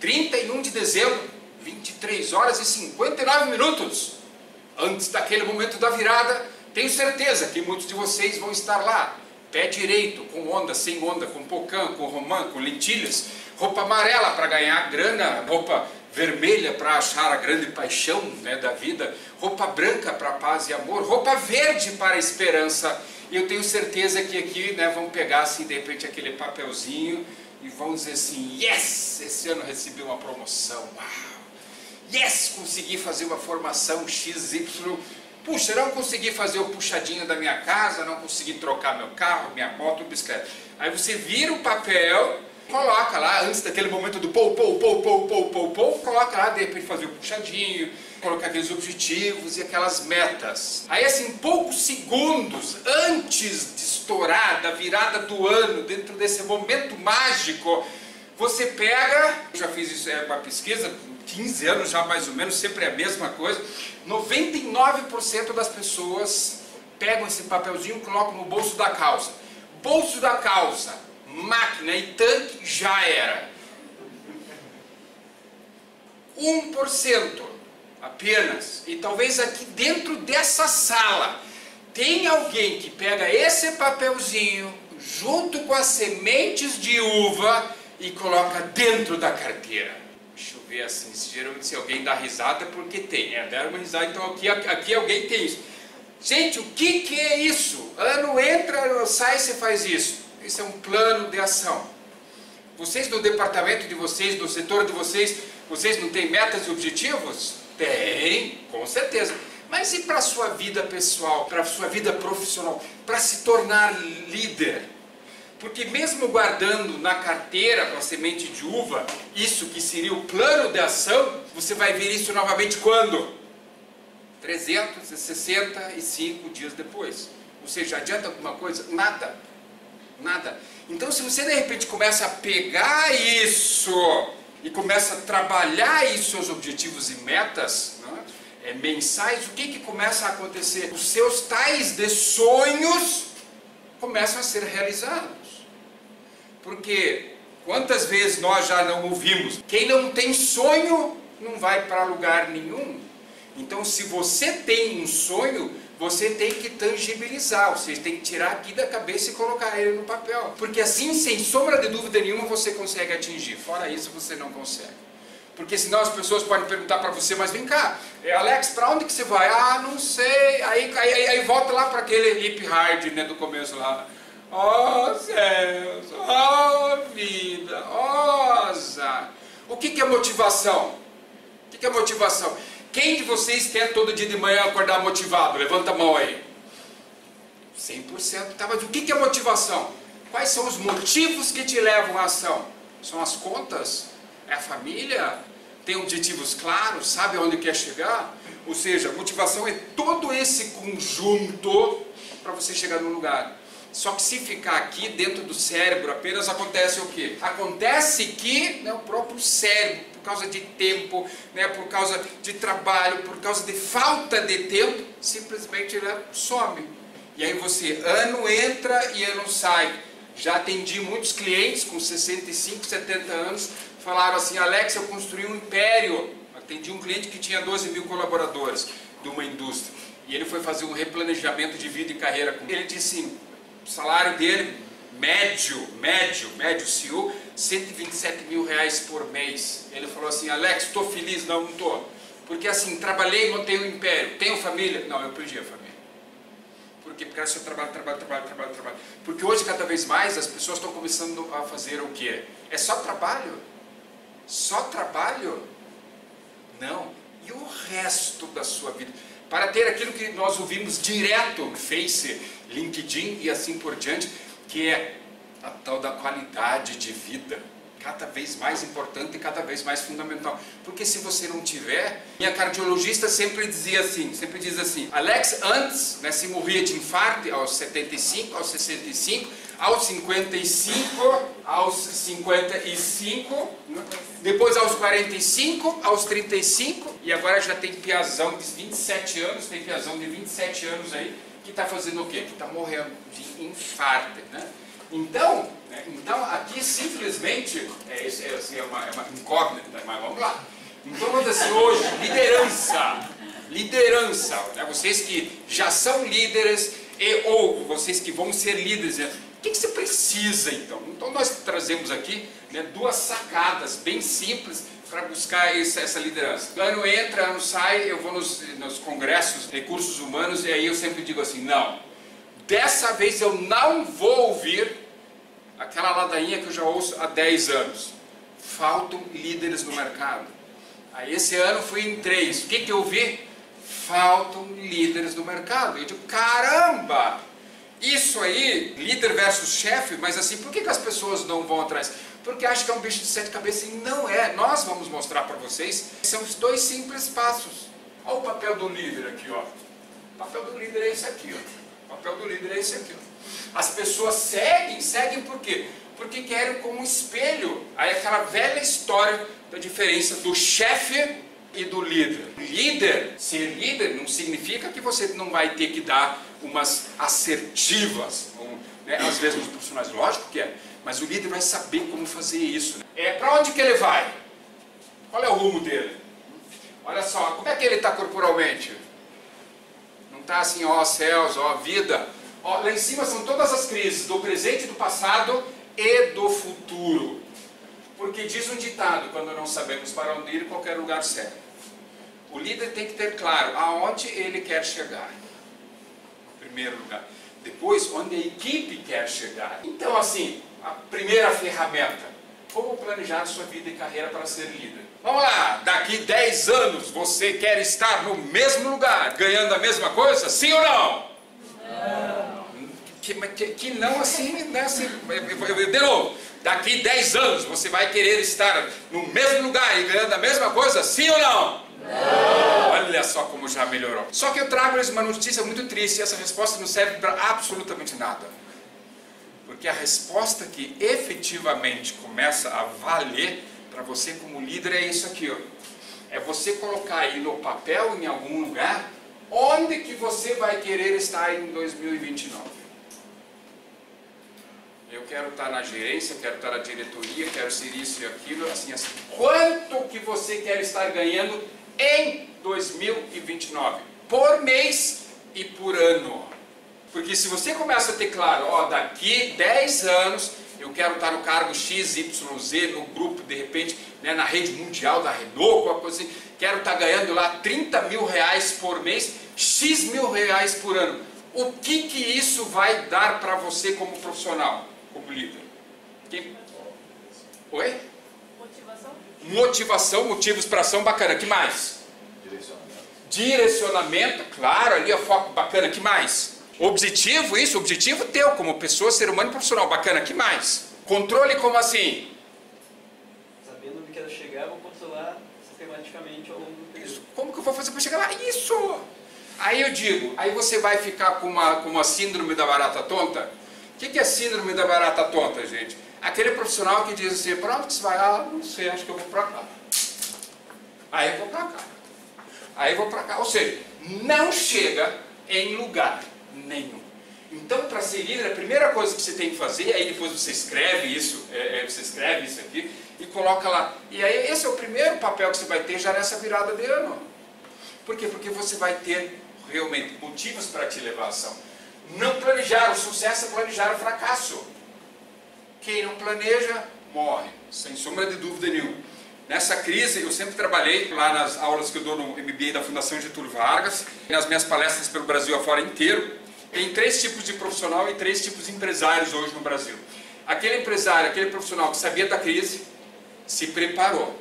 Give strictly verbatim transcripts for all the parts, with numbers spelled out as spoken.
trinta e um de dezembro, vinte e três horas e cinquenta e nove minutos. Antes daquele momento da virada, tenho certeza que muitos de vocês vão estar lá. Pé direito, com onda, sem onda, com pocã, com romã, com lentilhas. Roupa amarela para ganhar grana, roupa vermelha para achar a grande paixão, né, da vida. Roupa branca para paz e amor. Roupa verde para a esperança. E eu tenho certeza que aqui, né, vão pegar assim, de repente aquele papelzinho e vão dizer assim: yes, esse ano recebi uma promoção. Uau! Yes, consegui fazer uma formação X Y. Puxa, não consegui fazer o puxadinho da minha casa, não consegui trocar meu carro, minha moto, bicicleta. Aí você vira o papel, coloca lá, antes daquele momento do pou, pou, pou, pou, pou, pou, pou, coloca lá, de repente fazer o puxadinho, colocar aqueles objetivos e aquelas metas. Aí assim, poucos segundos antes de estourar, da virada do ano, dentro desse momento mágico, você pega, eu já fiz isso, é uma pesquisa, quinze anos já mais ou menos, sempre é a mesma coisa, noventa e nove por cento das pessoas pegam esse papelzinho e colocam no bolso da calça. Bolso da calça, máquina e tanque, já era. um por cento apenas, e talvez aqui dentro dessa sala, tem alguém que pega esse papelzinho junto com as sementes de uva e coloca dentro da carteira. Deixa eu ver assim, se geralmente se alguém dá risada é porque tem, é, deram uma risada, então aqui, aqui alguém tem isso. Gente, o que, que é isso? Ano entra, ano sai, você faz isso. Isso é um plano de ação. Vocês no departamento de vocês, no setor de vocês, vocês não têm metas e objetivos? Tem, com certeza. Mas e para a sua vida pessoal, para a sua vida profissional, para se tornar líder? Porque mesmo guardando na carteira com a semente de uva, isso que seria o plano de ação, você vai ver isso novamente quando? trezentos e sessenta e cinco dias depois. Ou seja, adianta alguma coisa? Nada. Nada. Então se você de repente começa a pegar isso e começa a trabalhar isso, seus objetivos e metas, né, é, mensais, o que, que começa a acontecer? Os seus tais de sonhos começam a ser realizados. Porque quantas vezes nós já não ouvimos? Quem não tem sonho não vai para lugar nenhum. Então se você tem um sonho, você tem que tangibilizar, ou seja, tem que tirar aqui da cabeça e colocar ele no papel. Porque assim, sem sombra de dúvida nenhuma, você consegue atingir. Fora isso, você não consegue. Porque senão as pessoas podem perguntar para você: mas vem cá, Alex, para onde que você vai? Ah, não sei. Aí, aí, aí volta lá para aquele hip hard, né, do começo lá. Oh céus, oh vida, oh azar. O que, que é motivação? O que, que é motivação? Quem de vocês quer todo dia de manhã acordar motivado? Levanta a mão aí. cem por cento. Tá, mas o que, que é motivação? Quais são os motivos que te levam à ação? São as contas? É a família? Tem objetivos claros? Sabe aonde quer chegar? Ou seja, motivação é todo esse conjunto para você chegar no lugar. Só que se ficar aqui dentro do cérebro apenas, acontece o quê? Acontece que, né, o próprio cérebro, por causa de tempo, né, por causa de trabalho, por causa de falta de tempo, simplesmente ele some. E aí você, ano entra e ano sai. Já atendi muitos clientes com sessenta e cinco, setenta anos, falaram assim: Alex, eu construí um império. Atendi um cliente que tinha doze mil colaboradores de uma indústria. E ele foi fazer um replanejamento de vida e carreira com ele. Ele disse assim: o salário dele, médio, médio, médio C E O, cento e vinte e sete mil reais por mês. Ele falou assim: Alex, estou feliz? Não, não estou. Porque assim, trabalhei e montei um império. Tenho família? Não, eu perdi a família. Por quê? Porque era só trabalho, trabalho, trabalho, trabalho, trabalho. Porque hoje, cada vez mais, as pessoas estão começando a fazer o quê? É só trabalho? Só trabalho? Não. E o resto da sua vida? Para ter aquilo que nós ouvimos direto no Face, LinkedIn e assim por diante, que é a tal da qualidade de vida, cada vez mais importante e cada vez mais fundamental. Porque se você não tiver, minha cardiologista sempre dizia assim, sempre diz assim: Alex, antes, né, se morria de infarto aos setenta e cinco, aos sessenta e cinco, aos cinquenta e cinco, aos cinquenta e cinco, depois aos quarenta e cinco, aos trinta e cinco, e agora já tem piazão de vinte e sete anos, tem piazão de vinte e sete anos aí, que está fazendo o quê? Que está morrendo de infarto, né? Então, né, então aqui simplesmente, é, é, assim, é, uma, é uma incógnita, mas vamos lá. Então, vamos dizer assim, hoje, liderança, liderança, né, vocês que já são líderes, e, ou vocês que vão ser líderes, né, o que, que você precisa então? Então nós trazemos aqui, né, duas sacadas bem simples para buscar essa, essa liderança. Ano entra, ano sai, eu vou nos, nos congressos de recursos humanos e aí eu sempre digo assim, não, dessa vez eu não vou ouvir aquela ladainha que eu já ouço há dez anos. Faltam líderes no mercado. Aí esse ano fui em três. O que, que eu vi? Faltam líderes no mercado. Eu digo, caramba! Isso aí, líder versus chefe, mas assim, por que, que as pessoas não vão atrás? Porque acham que é um bicho de sete cabeças e não é. Nós vamos mostrar para vocês, são os dois simples passos. Olha o papel do líder aqui, ó. O papel do líder é esse aqui, ó. O papel do líder é esse aqui, ó. As pessoas seguem, seguem por quê? Porque querem como espelho. Aí aquela velha história da diferença do chefe e do líder. Líder, ser líder não significa que você não vai ter que dar umas assertivas, um, né, às vezes nos profissionais, lógico que é, mas o líder vai saber como fazer isso. Né? É, para onde que ele vai? Qual é o rumo dele? Olha só, como é que ele está corporalmente? Não está assim, ó céus, ó vida. Ó, lá em cima são todas as crises, do presente, do passado e do futuro. Porque diz um ditado, quando não sabemos para onde ir, qualquer lugar serve. O líder tem que ter claro aonde ele quer chegar. Em primeiro lugar. Depois, onde a equipe quer chegar. Então, assim, a primeira ferramenta. Como planejar sua vida e carreira para ser líder? Vamos lá, daqui dez anos você quer estar no mesmo lugar, ganhando a mesma coisa? Sim ou não? Não. Que, que, que não assim, né? Assim, de novo. Daqui dez anos você vai querer estar no mesmo lugar e ganhando a mesma coisa? Sim ou não? Não. Olha só como já melhorou. Só que eu trago-lhes uma notícia muito triste e essa resposta não serve para absolutamente nada. Porque a resposta que efetivamente começa a valer para você como líder é isso aqui, ó. É você colocar aí no papel, em algum lugar, onde que você vai querer estar em dois mil e vinte e nove. Eu quero estar na gerência, quero estar na diretoria, quero ser isso e aquilo, assim, assim. Quanto que você quer estar ganhando em dois mil e vinte e nove? Por mês e por ano. Porque se você começa a ter claro, ó, daqui dez anos eu quero estar no cargo X Y Z, no grupo, de repente, né, na rede mundial da Renault, alguma coisa assim, quero estar ganhando lá trinta mil reais por mês, X mil reais por ano. O que que isso vai dar para você como profissional? Como líder. Quem? Oi? Motivação. Motivação, motivos para ação, bacana. Que mais? Direcionamento. Direcionamento, claro, ali é foco, bacana. Que mais? Objetivo, isso, objetivo teu, como pessoa, ser humano e profissional, bacana. Que mais? Controle, como assim? Sabendo onde quero chegar, vou controlar sistematicamente ao longo do período. Isso. Como que eu vou fazer para chegar lá? Isso! Aí eu digo, aí você vai ficar com uma, com uma síndrome da barata tonta? O que, que é síndrome da barata tonta, gente? Aquele profissional que diz assim, para onde você vai? Ah, não sei, acho que eu vou para cá. Aí eu vou para cá. Aí eu vou para cá. Ou seja, não chega em lugar nenhum. Então, para ser líder, a primeira coisa que você tem que fazer, aí depois você escreve isso, é, é, você escreve isso aqui e coloca lá. E aí esse é o primeiro papel que você vai ter já nessa virada de ano. Por quê? Porque você vai ter realmente motivos para te levar à ação. Não planejar o sucesso é planejar o fracasso. Quem não planeja, morre, sem sombra de dúvida nenhuma. Nessa crise, eu sempre trabalhei lá nas aulas que eu dou no M B A da Fundação Getúlio Vargas, nas minhas palestras pelo Brasil afora inteiro. Tem três tipos de profissional e três tipos de empresários hoje no Brasil. Aquele empresário, aquele profissional que sabia da crise, se preparou.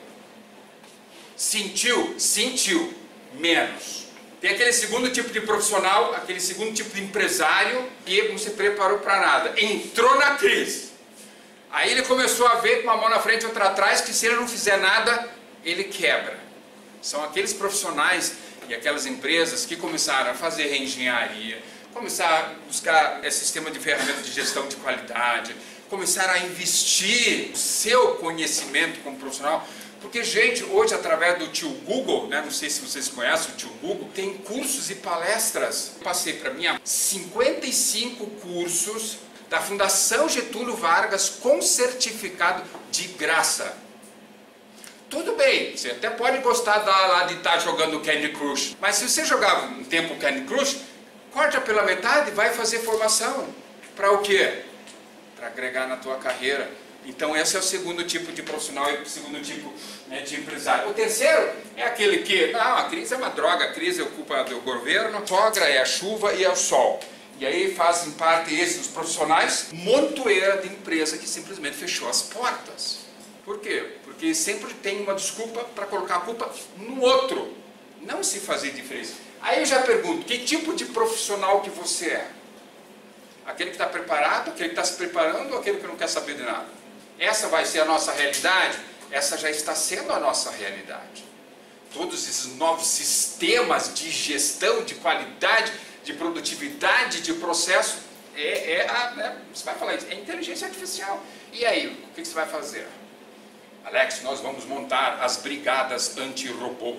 Sentiu? Sentiu. Menos. Tem aquele segundo tipo de profissional, aquele segundo tipo de empresário que não se preparou para nada. Entrou na crise. Aí ele começou a ver com uma mão na frente e outra atrás que se ele não fizer nada, ele quebra. São aqueles profissionais e aquelas empresas que começaram a fazer reengenharia, começaram a buscar esse sistema de ferramentas de gestão de qualidade, começaram a investir o seu conhecimento como profissional. Porque, gente, hoje, através do tio Google, né, não sei se vocês conhecem o tio Google, tem cursos e palestras. Eu passei para mim cinquenta e cinco cursos da Fundação Getúlio Vargas com certificado de graça. Tudo bem, você até pode gostar da, lá de estar jogando Candy Crush, mas se você jogava um tempo Candy Crush, corta pela metade e vai fazer formação. Para o quê? Para agregar na tua carreira. Então esse é o segundo tipo de profissional e o segundo tipo, né, de empresário. O terceiro é aquele que, não, a crise é uma droga, a crise é culpa do governo, a sogra é a chuva e é o sol. E aí fazem parte esses profissionais, montoeira de empresa que simplesmente fechou as portas. Por quê? Porque sempre tem uma desculpa para colocar a culpa no outro, não se fazer diferença. Aí eu já pergunto, que tipo de profissional que você é? Aquele que está preparado, aquele que está se preparando ou aquele que não quer saber de nada? Essa vai ser a nossa realidade? Essa já está sendo a nossa realidade. Todos esses novos sistemas de gestão, de qualidade, de produtividade, de processo, é, é, a, é você vai falar isso, é inteligência artificial. E aí, o que você vai fazer? Alex, nós vamos montar as brigadas anti-robô.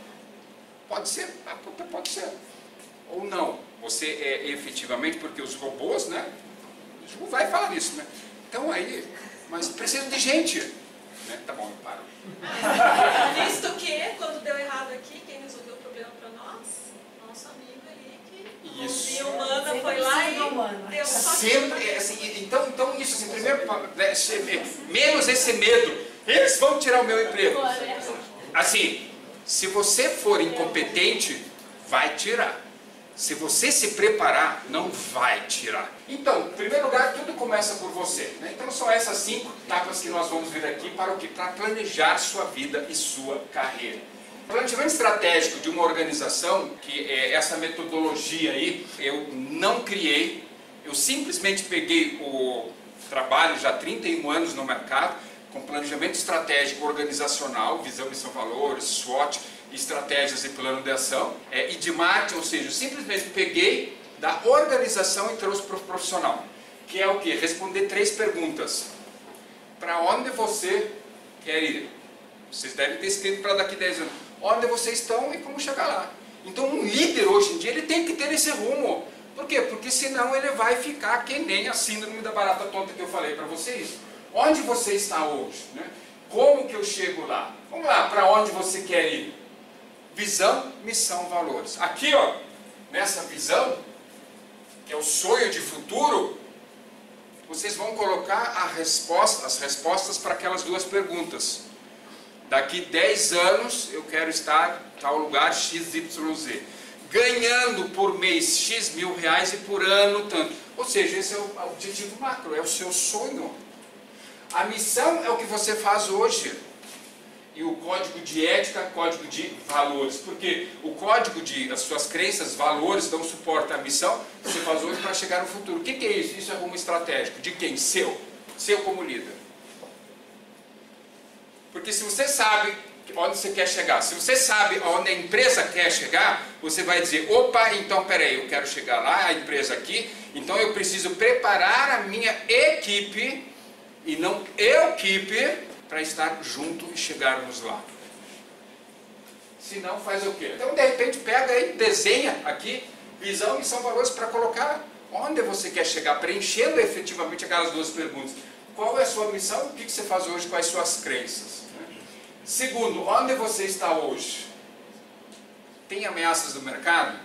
Pode ser, pode ser. Ou não. Você é efetivamente, porque os robôs, né? Não vai falar nisso, né? Então aí, mas precisa de gente. Né? Tá bom, eu paro. Visto que, quando deu errado aqui, quem resolveu o problema para nós? Nosso amigo aí, que isso. a humana foi lá e deu só sempre, assim, então, então isso, assim, primeiro, né, menos esse medo. Eles vão tirar o meu emprego. Assim, se você for incompetente, vai tirar. Se você se preparar, não vai tirar. Então, em primeiro lugar, tudo começa por você. Né? Então são essas cinco etapas que nós vamos ver aqui para o quê? Para planejar sua vida e sua carreira. O planejamento estratégico de uma organização, que é essa metodologia aí, eu não criei. Eu simplesmente peguei o trabalho já há trinta e um anos no mercado, com planejamento estratégico organizacional, visão, missão, valores, SWOT, estratégias e plano de ação, é, e de marketing, ou seja, eu simplesmente peguei da organização e trouxe para o profissional, que é o que? Responder três perguntas. Para onde você quer ir? Vocês devem ter escrito para daqui a dez anos. Onde vocês estão e como chegar lá. Então um líder hoje em dia, ele tem que ter esse rumo. Por quê? Porque senão ele vai ficar que nem a síndrome da barata tonta que eu falei para vocês. Onde você está hoje? Né? Como que eu chego lá? Vamos lá, para onde você quer ir? Visão, missão, valores. Aqui, ó, nessa visão, que é o sonho de futuro, vocês vão colocar a resposta, as respostas para aquelas duas perguntas. Daqui dez anos eu quero estar em tal lugar X Y Z. Ganhando por mês X mil reais e por ano tanto. Ou seja, esse é o objetivo macro, é o seu sonho. A missão é o que você faz hoje. E o código de ética, código de valores. Porque o código de, as suas crenças, valores, dão suporte à missão que você faz hoje para chegar no futuro. O que, que é isso? Isso é rumo estratégico. De quem? Seu. Seu como líder. Porque se você sabe onde você quer chegar, se você sabe onde a empresa quer chegar, você vai dizer, opa, então peraí, eu quero chegar lá, a empresa aqui, então eu preciso preparar a minha equipe, e não eu equipe, para estar junto e chegarmos lá. Se não, faz o quê? Então, de repente, pega aí, desenha aqui, visão, missão, valores, para colocar onde você quer chegar, preenchendo efetivamente aquelas duas perguntas. Qual é a sua missão? O que você faz hoje com as suas crenças? Segundo, onde você está hoje? Tem ameaças do mercado?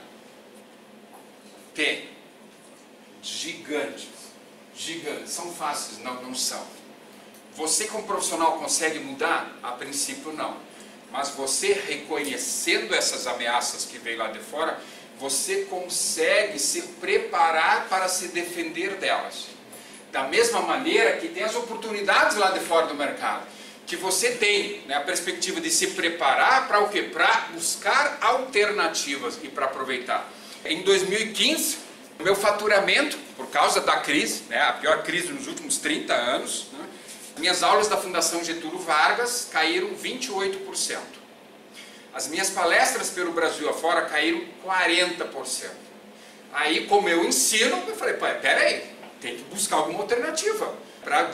Tem. Gigantes. Gigantes. São fáceis? Não, não são. Você como profissional consegue mudar? A princípio não. Mas você reconhecendo essas ameaças que vêm lá de fora, você consegue se preparar para se defender delas. Da mesma maneira que tem as oportunidades lá de fora do mercado. Que você tem, né, a perspectiva de se preparar para o quê? Para buscar alternativas e para aproveitar. Em dois mil e quinze, o meu faturamento, por causa da crise, né, a pior crise nos últimos trinta anos, né, minhas aulas da Fundação Getúlio Vargas caíram vinte e oito por cento. As minhas palestras pelo Brasil afora caíram quarenta por cento. Aí, como eu ensino, eu falei, peraí, tem que buscar alguma alternativa para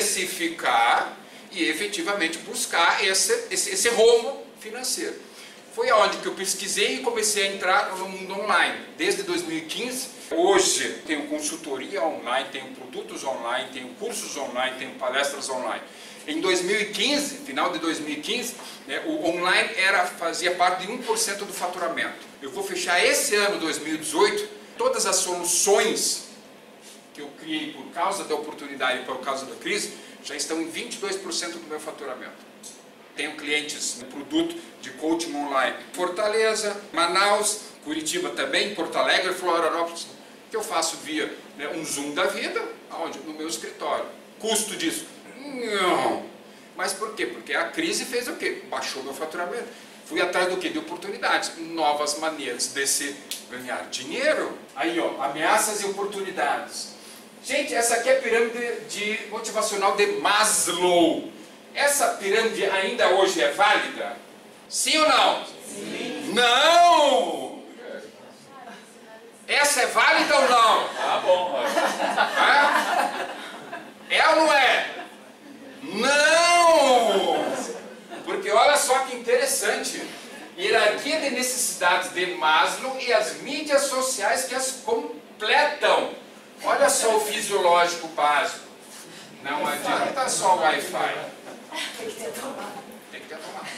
diversificar e efetivamente buscar esse, esse, esse rumo financeiro. Foi aonde que eu pesquisei e comecei a entrar no mundo online. Desde dois mil e quinze, hoje tenho consultoria online, tenho produtos online, tenho cursos online, tenho palestras online. Em dois mil e quinze, final de dois mil e quinze, né, o online era, fazia parte de um por cento do faturamento. Eu vou fechar esse ano, dois mil e dezoito, todas as soluções que eu criei por causa da oportunidade e por causa da crise, já estão em vinte e dois por cento do meu faturamento. Tenho clientes no produto de coaching online. Fortaleza, Manaus, Curitiba também, Porto Alegre, Florianópolis, que eu faço via, né, um Zoom da vida, aonde? No meu escritório. Custo disso? Não. Mas por quê? Porque a crise fez o quê? Baixou meu faturamento. Fui atrás do quê? De oportunidades, novas maneiras de se ganhar dinheiro. Aí, ó, ameaças e oportunidades. Gente, essa aqui é a pirâmide de motivacional de Maslow. Essa pirâmide ainda hoje é válida? Sim ou não? Sim. Não! Essa é válida ou não? Tá bom, é? É ou não é? Não! Porque olha só que interessante. Hierarquia de necessidades de Maslow e as mídias sociais que as completam. Olha só o fisiológico básico. Não adianta só o Wi-Fi. Tem que ter tomada. Tem que ter tomada.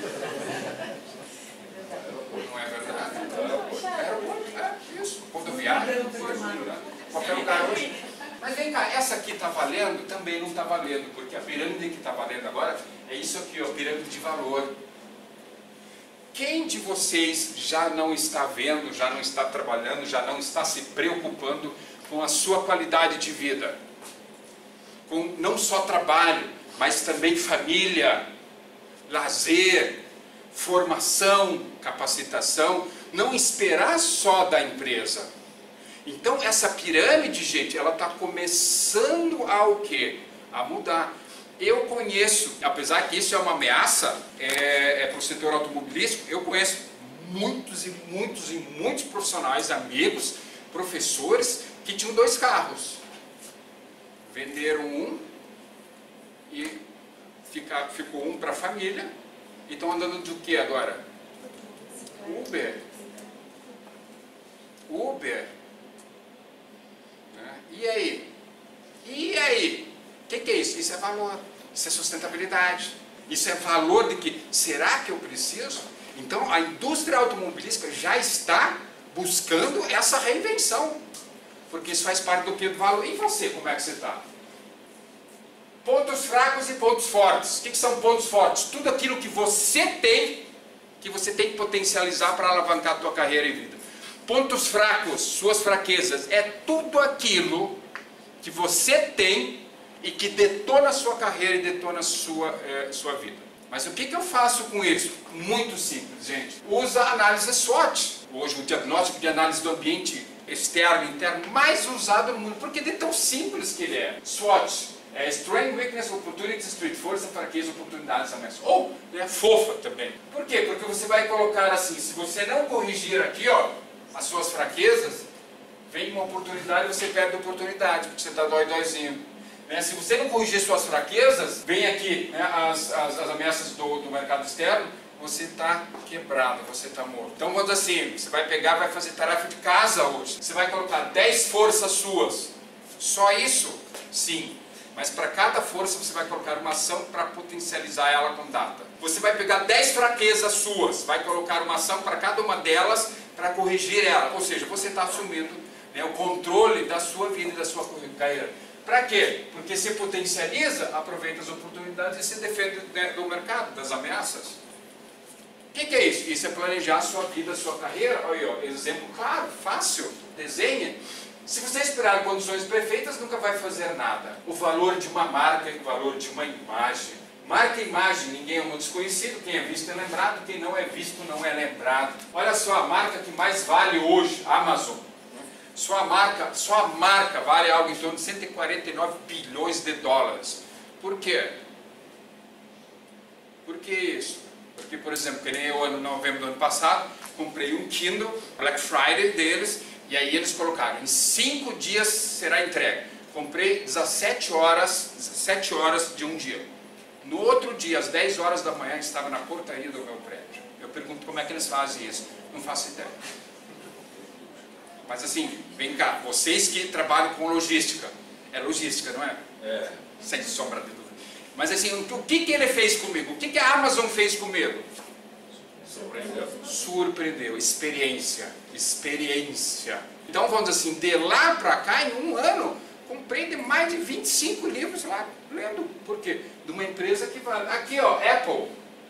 Não é verdade? É isso. Rodoviário. Qualquer lugar hoje. Mas vem cá, essa aqui está valendo? Também não está valendo, porque a pirâmide que está valendo agora é isso aqui, ó, pirâmide de valor. Quem de vocês já não está vendo, já não está trabalhando, já não está se preocupando com a sua qualidade de vida? Com não só trabalho, mas também família, lazer, formação, capacitação, não esperar só da empresa. Então essa pirâmide, gente, ela está começando a o quê? A mudar. Eu conheço, apesar que isso é uma ameaça é, é para o setor automobilístico, eu conheço muitos e muitos e muitos profissionais, amigos, professores, que tinham dois carros. Venderam um e fica, ficou um para a família e estão andando de o que agora? Uber. Uber. Né? E aí? E aí? O que, que é isso? Isso é valor, isso é sustentabilidade, isso é valor de que, será que eu preciso? Então a indústria automobilística já está buscando essa reinvenção, porque isso faz parte do que do valor. E você, como é que você está? Pontos fracos e pontos fortes. O que, que são pontos fortes? Tudo aquilo que você tem, que você tem que potencializar para alavancar a tua carreira e vida. Pontos fracos, suas fraquezas, é tudo aquilo que você tem e que detona a sua carreira e detona a sua, é, sua vida. Mas o que, que eu faço com isso? Muito simples, gente. Usa a análise SWOT. Hoje o diagnóstico de análise do ambiente externo e interno mais usado no mundo, porque é tão simples que ele é. SWOT é Strength, Weakness, Opportunities, Street, força, fraqueza, oportunidades, ameaças. Ou é fofa também. Por quê? Porque você vai colocar assim, se você não corrigir aqui, ó, as suas fraquezas, vem uma oportunidade e você perde a oportunidade, porque você está dói-dóizinho. Né? Se você não corrigir suas fraquezas, vem aqui, né, as, as, as ameaças do, do mercado externo, você está quebrado, você está morto. Então, vamos assim, você vai pegar, vai fazer tarefa de casa hoje. Você vai colocar dez forças suas. Só isso? Sim. Mas para cada força você vai colocar uma ação para potencializar ela com data. Você vai pegar dez fraquezas suas, vai colocar uma ação para cada uma delas para corrigir ela. Ou seja, você está assumindo, né, o controle da sua vida e da sua carreira. Para quê? Porque se potencializa, aproveita as oportunidades e se defende, né, do mercado, das ameaças. O que, que é isso? Isso é planejar a sua vida, a sua carreira. Olha aí, ó, exemplo claro, fácil, desenhe. Se você esperar condições perfeitas, nunca vai fazer nada. O valor de uma marca e o valor de uma imagem. Marca e imagem, ninguém é um desconhecido, quem é visto é lembrado, quem não é visto não é lembrado. Olha só, a marca que mais vale hoje, Amazon. Sua marca, sua marca vale algo em torno de cento e quarenta e nove bilhões de dólares. Por quê? Por que isso? Porque, por exemplo, que nem eu, no novembro do ano passado, comprei um Kindle, Black Friday deles, e aí eles colocaram, em cinco dias será entregue. Comprei dezessete horas, dezessete horas de um dia. No outro dia, às dez horas da manhã, estava na portaria do meu prédio. Eu pergunto como é que eles fazem isso. Não faço ideia. Mas assim, vem cá, vocês que trabalham com logística, é logística, não é? É. Sem sombra de dúvida. Mas assim, o que, que ele fez comigo? O que, que a Amazon fez comigo? Surpreendeu. Surpreendeu. Experiência. Experiência. Então, vamos dizer assim, de lá para cá, em um ano, comprei de mais de vinte e cinco livros lá, lendo. Por quê? De uma empresa que vai... Aqui, ó, Apple.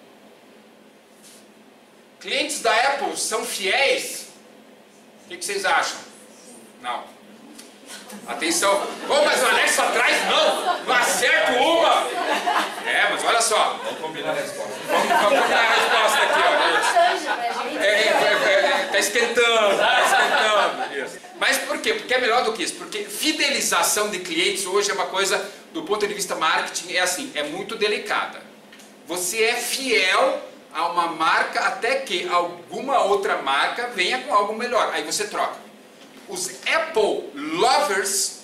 Clientes da Apple são fiéis? O que, que vocês acham? Não. Atenção. Bom, mas o Alex atrás não. Não acerto uma. É, mas olha só. Vamos combinar a resposta. Vamos, vamos combinar a resposta aqui, ó. É, é, é, é, tá esquentando, tá esquentando. Isso. Mas por quê? Porque é melhor do que isso. Porque fidelização de clientes hoje é uma coisa, do ponto de vista marketing, é assim, é muito delicada. Você é fiel a uma marca até que alguma outra marca venha com algo melhor. Aí você troca. Os Apple lovers,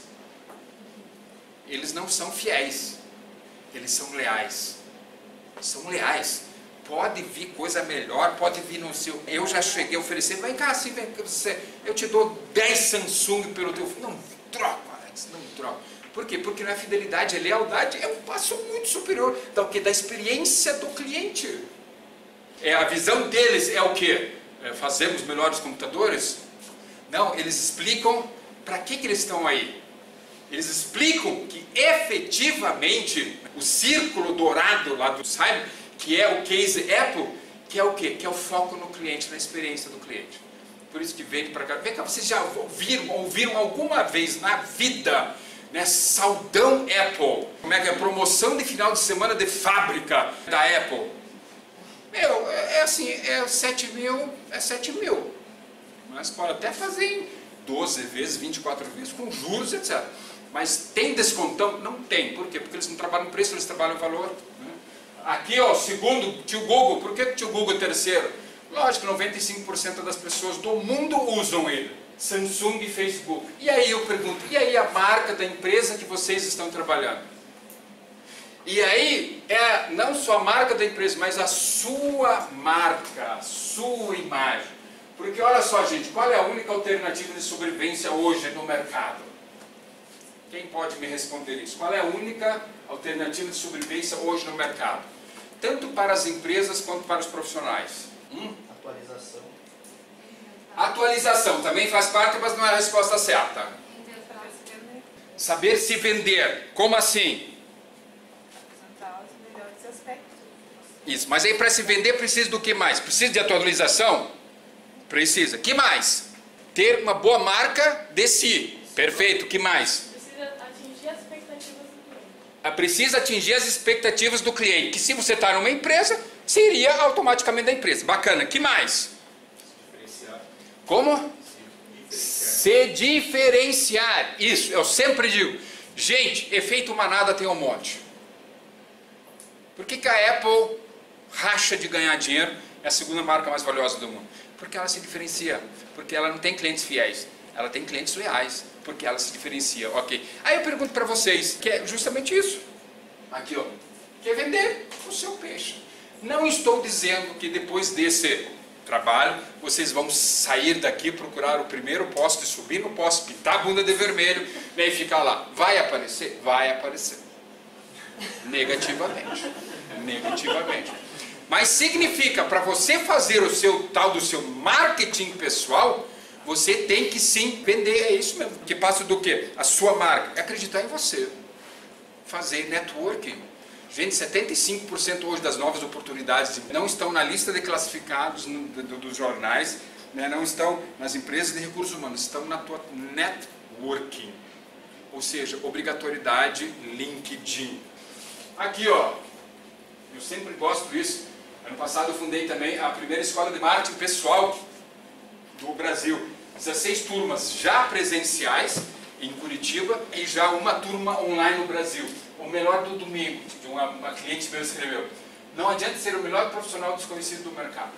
eles não são fiéis. Eles são leais. São leais. Pode vir coisa melhor, pode vir no seu... Eu já cheguei a oferecer, vem cá, assim, vem, você, eu te dou dez Samsung pelo teu... Não, troca, Alex, não troca. Por quê? Porque não é fidelidade, é lealdade, é um passo muito superior da, o quê? Da experiência do cliente. É, a visão deles é o quê? É, fazemos melhores computadores? Não, eles explicam para que, que eles estão aí. Eles explicam que efetivamente o círculo dourado lá do Simon, que é o case Apple, que é o quê? Que é o foco no cliente, na experiência do cliente. Por isso que vem para cá. Vem cá, vocês já ouviram, ouviram alguma vez na vida, né, Saldão Apple? Como é que é a promoção de final de semana de fábrica da Apple? Meu, é assim, é sete mil, é sete mil. Mas pode até fazer em doze vezes, vinte e quatro vezes, com juros, etcétera. Mas tem descontão? Não tem. Por quê? Porque eles não trabalham no preço, eles trabalham no valor. Né? Aqui, ó, segundo tio Google. Por que tio Google é terceiro? Lógico, noventa e cinco por cento das pessoas do mundo usam ele. Samsung e Facebook. E aí eu pergunto, e aí a marca da empresa que vocês estão trabalhando? E aí, é não só a marca da empresa, mas a sua marca, a sua imagem. Porque olha só, gente, qual é a única alternativa de sobrevivência hoje no mercado? Quem pode me responder isso? Qual é a única alternativa de sobrevivência hoje no mercado? Tanto para as empresas quanto para os profissionais. Hum? Atualização. Atualização também faz parte, mas não é a resposta certa. Saber se vender. Como assim? Isso, mas aí para se vender precisa do que mais? Precisa de atualização? Precisa. Que mais? Ter uma boa marca de si. Perfeito. Que mais? Precisa atingir as expectativas do cliente. Precisa atingir as expectativas do cliente. Que se você está numa empresa, seria automaticamente da empresa. Bacana. Que mais? Diferenciar. Como? Se diferenciar. Isso, eu sempre digo. Gente, efeito manada tem um monte. Por que que a Apple racha de ganhar dinheiro? É a segunda marca mais valiosa do mundo. Porque ela se diferencia. Porque ela não tem clientes fiéis. Ela tem clientes leais. Porque ela se diferencia. Ok. Aí eu pergunto para vocês, que é justamente isso. Aqui, ó. Quer vender o seu peixe. Não estou dizendo que depois desse trabalho, vocês vão sair daqui, procurar o primeiro poste, subir no poste, pintar a bunda de vermelho, né, e ficar lá. Vai aparecer? Vai aparecer. Negativamente. Negativamente. Mas significa, para você fazer o seu tal do seu marketing pessoal, você tem que sim vender, é isso mesmo. Que passa do quê? A sua marca. É acreditar em você. Fazer networking. Gente, setenta e cinco por cento hoje das novas oportunidades não estão na lista de classificados no, do, dos jornais, né, não estão nas empresas de recursos humanos, estão na tua networking. Ou seja, obrigatoriedade LinkedIn. Aqui, ó. Eu sempre gosto disso. Ano passado eu fundei também a primeira escola de marketing pessoal do Brasil. dezesseis turmas já presenciais em Curitiba e já uma turma online no Brasil. O melhor do domingo, que uma, uma cliente meu escreveu. Não adianta ser o melhor profissional desconhecido do mercado.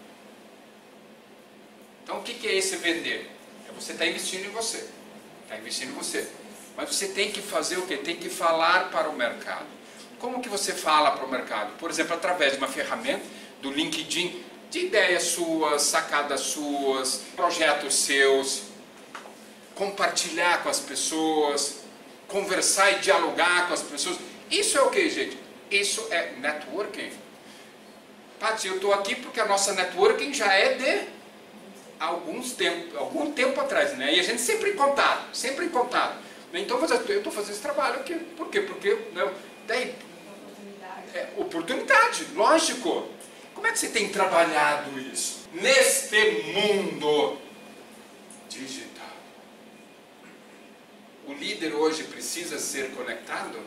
Então o que que é esse vender? É você estar investindo em você. Está investindo em você. Mas você tem que fazer o quê? Tem que falar para o mercado. Como que você fala para o mercado? Por exemplo, através de uma ferramenta do LinkedIn. de ideias suas, sacadas suas, projetos seus, compartilhar com as pessoas, conversar e dialogar com as pessoas. Isso é o que, gente? Isso é networking. Paty, eu estou aqui porque a nossa networking já é de alguns tempo, algum tempo atrás, né? E a gente sempre em contato, sempre em contato. Então eu estou fazendo esse trabalho aqui. Por quê? Porque né, daí, é, oportunidade, lógico. Como é que você tem trabalhado isso? Neste mundo digital. O líder hoje precisa ser conectado?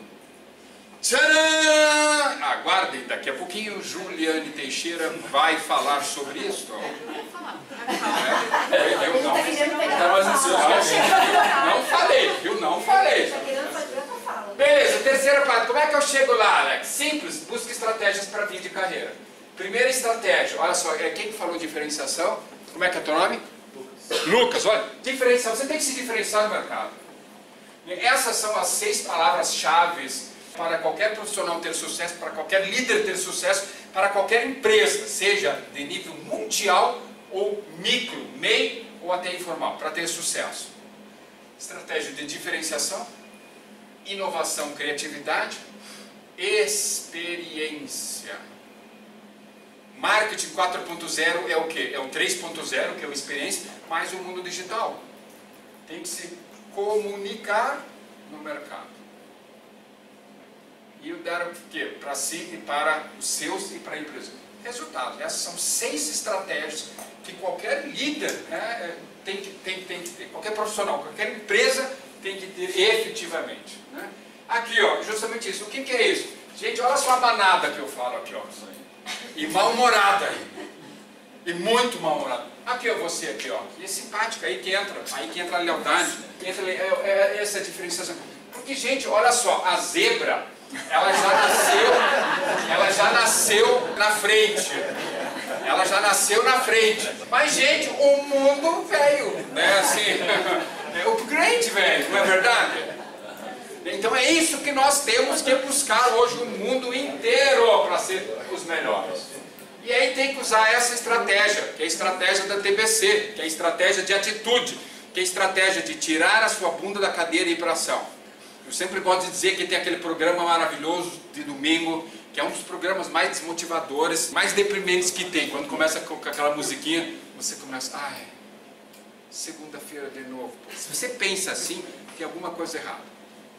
Tcharam! Aguardem, daqui a pouquinho Juliane Teixeira vai falar sobre isso. É, eu não, não falei, viu? Não falei. Beleza, terceira parte. Como é que eu chego lá, Alex? Simples, busca estratégias para vir de carreira. Primeira estratégia, olha só, quem que falou diferenciação? Como é que é teu nome? Lucas. Lucas, olha, diferenciação, você tem que se diferenciar no mercado. Essas são as seis palavras-chave para qualquer profissional ter sucesso, para qualquer líder ter sucesso, para qualquer empresa, seja de nível mundial ou micro, meio ou até informal, para ter sucesso. Estratégia de diferenciação, inovação, criatividade, experiência. Marketing quatro ponto zero é o que? É o três ponto zero, que é a experiência, mais o mundo digital. Tem que se comunicar no mercado. E dar o quê? Para si e para os seus e para a empresa. Resultado. Essas são seis estratégias que qualquer líder né, tem, que, tem, tem que ter, qualquer profissional, qualquer empresa tem que ter efetivamente. Né? Aqui, ó, justamente isso. O que, que é isso? Gente, olha só a banada que eu falo aqui, ó. E mal-humorada aí. E muito mal-humorada. Aqui, ó, você aqui, ó. E é simpática, aí que entra. Aí que entra a lealdade. Que entra, é, é, essa diferenciação. Porque, gente, olha só, a zebra, ela já nasceu, ela já nasceu na frente. Ela já nasceu na frente. Mas, gente, o mundo veio, né? Assim, é upgrade, velho, não é verdade? Então é isso que nós temos que buscar hoje o mundo inteiro para ser os melhores. E aí tem que usar essa estratégia, que é a estratégia da T B C, que é a estratégia de atitude, que é a estratégia de tirar a sua bunda da cadeira e ir para ação. Eu sempre gosto de dizer que tem aquele programa maravilhoso de domingo, que é um dos programas mais desmotivadores, mais deprimentes que tem. Quando começa com aquela musiquinha, você começa, ai, segunda-feira de novo. Se você pensa assim, tem alguma coisa errada.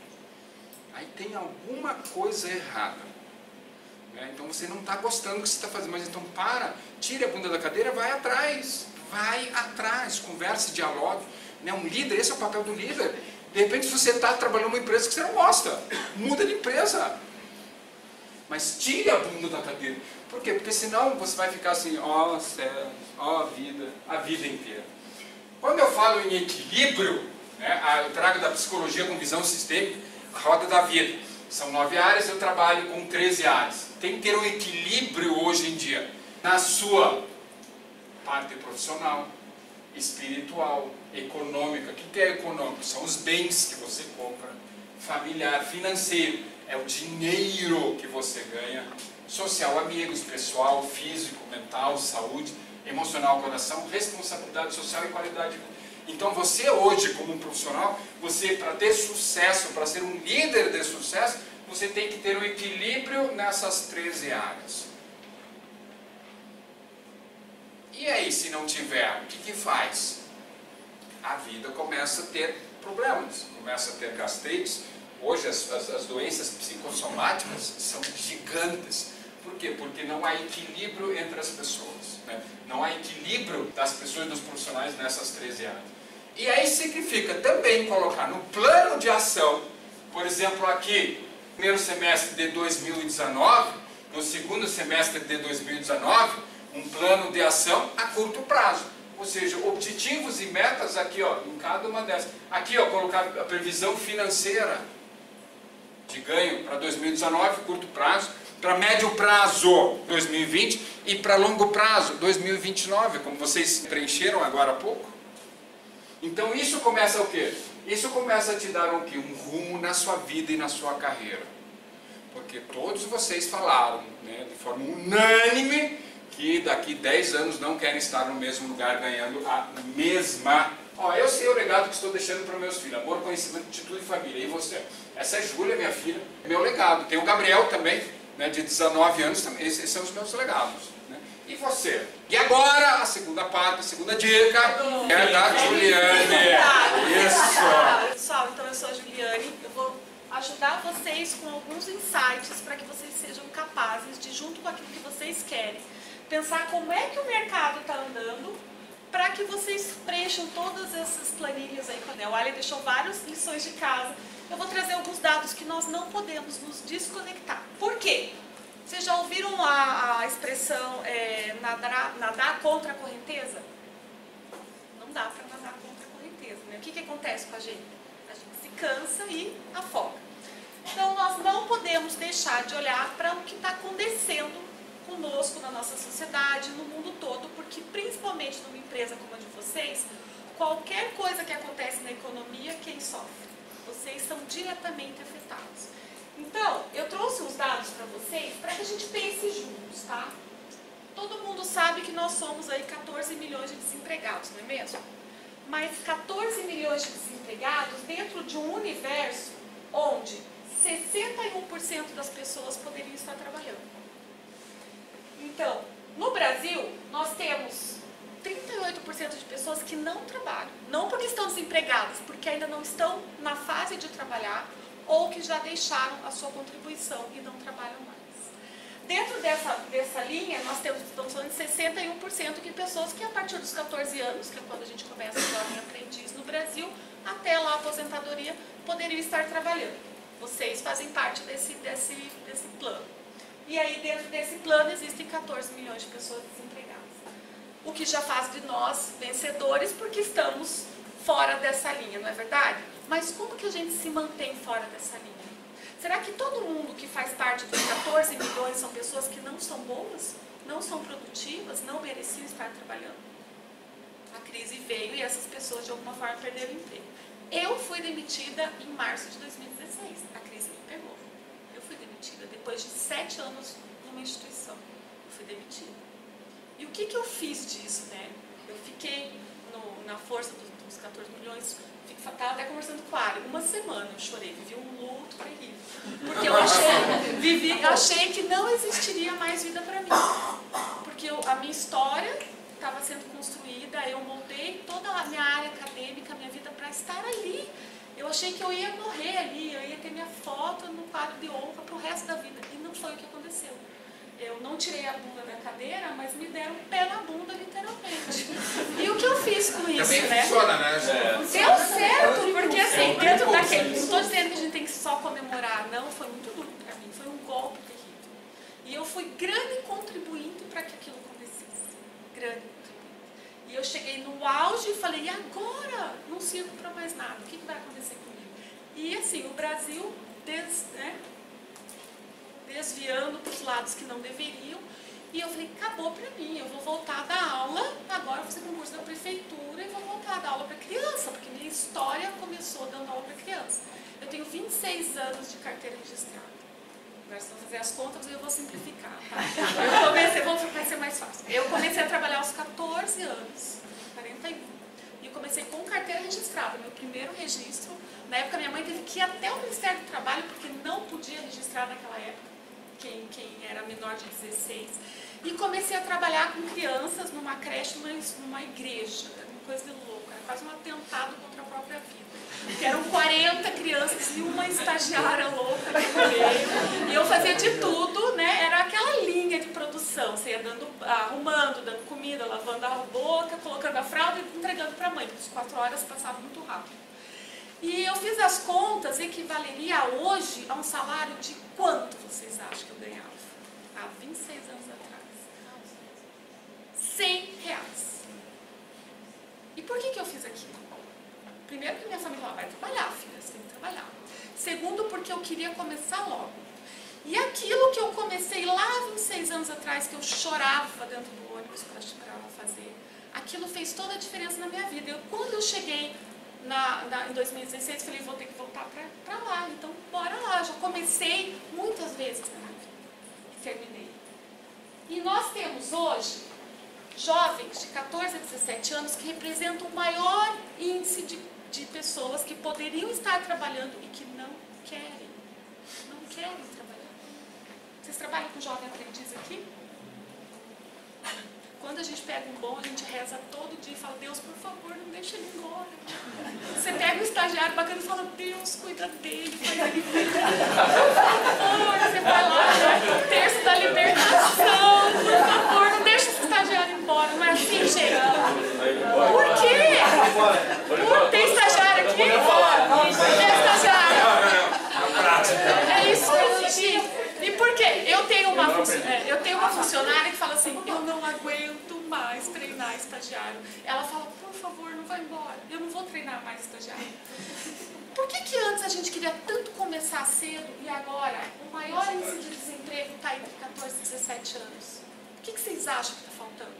Aí tem alguma coisa errada. Né? Então você não está gostando do que você está fazendo, mas então para, tire a bunda da cadeira, vai atrás, vai atrás, converse, dialogue. Né? Um líder, esse é o papel do líder. De repente você está trabalhando numa empresa que você não gosta, muda de empresa. Mas tire a bunda da cadeira. Por quê? Porque senão você vai ficar assim, ó oh, céu, ó oh, vida, a vida inteira. Quando eu falo em equilíbrio, né, eu trago da psicologia com visão sistêmica, a roda da vida. São nove áreas, eu trabalho com treze áreas. Tem que ter um equilíbrio hoje em dia. Na sua parte profissional, espiritual, econômica. O que é econômico? São os bens que você compra. Familiar, financeiro. É o dinheiro que você ganha. Social, amigos, pessoal, físico, mental, saúde, emocional, coração, responsabilidade social e qualidade de vida. Então você hoje, como um profissional, você para ter sucesso, para ser um líder de sucesso, você tem que ter um equilíbrio nessas treze áreas. E aí, se não tiver, o que que faz? A vida começa a ter problemas, começa a ter gastrites. Hoje as, as, as doenças psicossomáticas são gigantes. Por quê? Porque não há equilíbrio entre as pessoas. Né? Não há equilíbrio das pessoas e dos profissionais nessas treze áreas. E aí significa também colocar no plano de ação, por exemplo aqui, primeiro semestre de dois mil e dezenove, no segundo semestre de dois mil e dezenove, um plano de ação a curto prazo. Ou seja, objetivos e metas aqui, ó, em cada uma dessas. Aqui, ó, colocar a previsão financeira de ganho para dois mil e dezenove, curto prazo, para médio prazo, dois mil e vinte, e para longo prazo, dois mil e vinte e nove, como vocês preencheram agora há pouco. Então isso começa o quê? Isso começa a te dar o quê? Um rumo na sua vida e na sua carreira. Porque todos vocês falaram, né, de forma unânime, que que daqui dez anos não querem estar no mesmo lugar ganhando a mesma. Ó, eu sei o legado que estou deixando para meus filhos, amor, conhecimento, atitude e família. E você? Essa é Júlia, minha filha, é meu legado. Tem o Gabriel também, né, de dezenove anos, também. Esses são os meus legados. Né? E você? E agora, a segunda parte, a segunda dica é da Juliane. Isso! Pessoal, então eu sou a Juliane, eu vou ajudar vocês com alguns insights para que vocês sejam capazes de, junto com aquilo que vocês querem, pensar como é que o mercado está andando para que vocês preencham todas essas planilhas aí. O Ali deixou várias lições de casa. Eu vou trazer alguns dados que nós não podemos nos desconectar. Por quê? Vocês já ouviram a, a expressão é, nadar, nadar contra a correnteza? Não dá para nadar contra a correnteza, né? O que, que acontece com a gente? A gente se cansa e afoga. Então nós não podemos deixar de olhar para o que está acontecendo conosco, na nossa sociedade, no mundo todo, porque principalmente numa empresa como a de vocês, qualquer coisa que acontece na economia, quem sofre? Vocês são diretamente afetados. Então, eu trouxe uns dados para vocês, para que a gente pense juntos, tá? Todo mundo sabe que nós somos aí quatorze milhões de desempregados, não é mesmo? Mas quatorze milhões de desempregados dentro de um universo onde sessenta e um por cento das pessoas poderiam estar trabalhando. Então, no Brasil, nós temos trinta e oito por cento de pessoas que não trabalham. Não porque estão desempregadas, porque ainda não estão na fase de trabalhar ou que já deixaram a sua contribuição e não trabalham mais. Dentro dessa, dessa linha, nós temos, estamos falando de sessenta e um por cento de pessoas que a partir dos quatorze anos, que é quando a gente começa a jovem aprendiz no Brasil, até lá a aposentadoria, poderiam estar trabalhando. Vocês fazem parte desse, desse, desse plano. E aí, dentro desse plano, existem quatorze milhões de pessoas desempregadas. O que já faz de nós vencedores, porque estamos fora dessa linha, não é verdade? Mas como que a gente se mantém fora dessa linha? Será que todo mundo que faz parte dos quatorze milhões são pessoas que não são boas, não são produtivas, não mereciam estar trabalhando? A crise veio e essas pessoas, de alguma forma, perderam o emprego. Eu fui demitida em março de dois mil e dezesseis. A crise me pegou. Depois de sete anos numa instituição, eu fui demitida. E o que, que eu fiz disso, né? Eu fiquei no, na força dos, dos quatorze milhões, estava até conversando com a Ari, uma semana eu chorei, vivi um luto terrível. Porque eu achei, vivi, eu achei que não existiria mais vida para mim. Porque eu, a minha história estava sendo construída, eu montei toda a minha área acadêmica, a minha vida para estar ali. Eu achei que eu ia morrer ali, eu ia ter minha foto no quadro de honra para o resto da vida. E não foi o que aconteceu. Eu não tirei a bunda da cadeira, mas me deram um pé na bunda, literalmente. E o que eu fiz com isso, Também né? funciona, né? É. Deu certo, porque assim, dentro daquele... Não estou dizendo que a gente tem que só comemorar, não. Foi muito duro para mim, foi um golpe terrível. E eu fui grande contribuinte para que aquilo acontecesse. Grande contribuinte. E eu cheguei no auge e falei, e agora? Não sirvo para mais nada. O que, que vai acontecer comigo? E assim, o Brasil des, né, desviando para os lados que não deveriam. E eu falei, acabou para mim. Eu vou voltar a dar aula. Agora eu vou fazer concurso da prefeitura e vou voltar a dar aula para criança. Porque minha história começou dando aula para criança. Eu tenho vinte e seis anos de carteira registrada. Agora, se eu fazer as contas, eu vou simplificar, tá? Eu comecei, vou, vai ser mais fácil. Eu comecei a trabalhar aos quatorze anos, quarenta e um. E eu comecei com carteira registrada, meu primeiro registro. Na época, minha mãe teve que ir até o Ministério do Trabalho, porque não podia registrar naquela época, quem, quem era menor de dezesseis. E comecei a trabalhar com crianças numa creche, numa, numa igreja. Era uma coisa de louco, era quase um atentado contra a própria vida. Que eram quarenta crianças e uma estagiária louca aqui no meio. E eu fazia de tudo, né? Era aquela linha de produção. Você ia dando, arrumando, dando comida, lavando a boca, colocando a fralda e entregando para a mãe, porque as quatro horas passavam muito rápido. E eu fiz as contas, equivaleria hoje a um salário de quanto vocês acham que eu ganhava? Há vinte e seis anos atrás. cem reais. E por que que eu fiz aquilo? Primeiro que minha família falava, vai trabalhar, filha, você tem que trabalhar. Segundo, porque eu queria começar logo. E aquilo que eu comecei lá vinte e seis anos atrás, que eu chorava dentro do ônibus para fazer, aquilo fez toda a diferença na minha vida. Eu, quando eu cheguei na, na, em dois mil e dezesseis, falei, vou ter que voltar para lá, então bora lá. Já comecei muitas vezes na minha vida e terminei. E nós temos hoje jovens de quatorze a dezessete anos que representam o maior índice de, de pessoas que poderiam estar trabalhando e que não querem. Não querem trabalhar. Vocês trabalham com jovem aprendiz aqui? Quando a gente pega um bom, a gente reza todo dia e fala, Deus, por favor, não deixa ele embora. Você pega um estagiário bacana e fala, Deus, cuida dele, faz ele vir. Por favor, você vai lá, né? O terço da libertação, por favor, não deixa esse estagiário embora. Não é assim, gente? Por quê? Por... Tem estagiário aqui? Tem estagiário. É isso que eu digo. E por quê? Eu tenho, uma, eu tenho uma funcionária que fala assim, eu não aguento mais treinar estagiário. Ela fala, por favor, não vai embora. Eu não vou treinar mais estagiário. Por que que antes a gente queria tanto começar cedo e agora o maior índice de desemprego está entre quatorze e dezessete anos? O que que vocês acham que está faltando?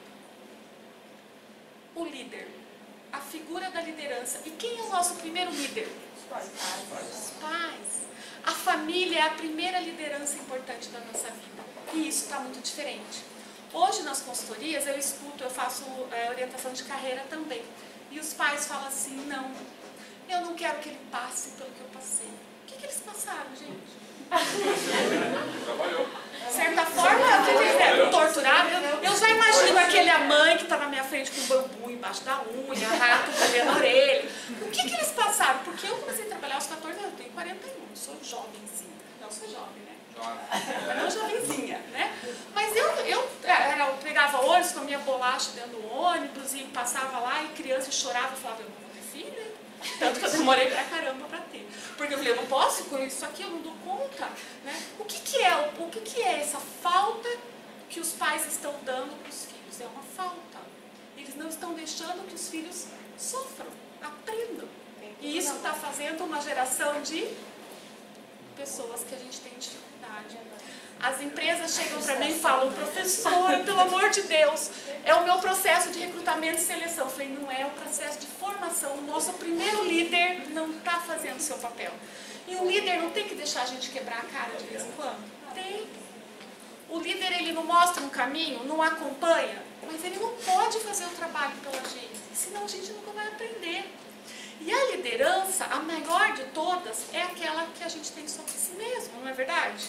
O líder. A figura da liderança. E quem é o nosso primeiro líder? Os pais. Os pais. A família é a primeira liderança importante da nossa vida. E isso está muito diferente. Hoje, nas consultorias, eu escuto, eu faço é, orientação de carreira também. E os pais falam assim, não, eu não quero que ele passe pelo que eu passei. O que, que eles passaram, gente? Trabalhou. De certa forma, o que eles eram? Torturaram. Eu, eu já imagino aquele mãe que está na minha frente com bambu embaixo da unha, rato na orelha. O que, que eles passaram? Porque eu comecei a trabalhar aos quatorze anos, eu tenho quarenta e um, sou jovenzinha. Não sou jovem, né? Jovem. Não jovenzinha, né? Mas eu, eu, eu pegava ônibus, comia bolacha dentro do ônibus e passava lá e criança chorava e falava, eu não vou ter filho. Tanto que eu demorei pra caramba pra ter. Porque eu falei, eu não posso com isso aqui, eu não dou conta. Né? O que que é, o que que é essa falta que os pais estão dando para os filhos? É uma falta. Eles não estão deixando que os filhos sofram, aprendam. E isso está fazendo uma geração de pessoas que a gente tem dificuldade. As empresas chegam para mim e falam, professora, pelo amor de Deus, é o meu processo de recrutamento e seleção. Eu falei, não é o processo de formação. O nosso primeiro líder não está fazendo o seu papel. E o líder não tem que deixar a gente quebrar a cara de vez em quando? Tem. O líder, ele não mostra um caminho, não acompanha, mas ele não pode fazer o trabalho pela gente, senão a gente nunca vai aprender. E a liderança, a maior de todas, é aquela que a gente tem sobre si mesmo, não é verdade?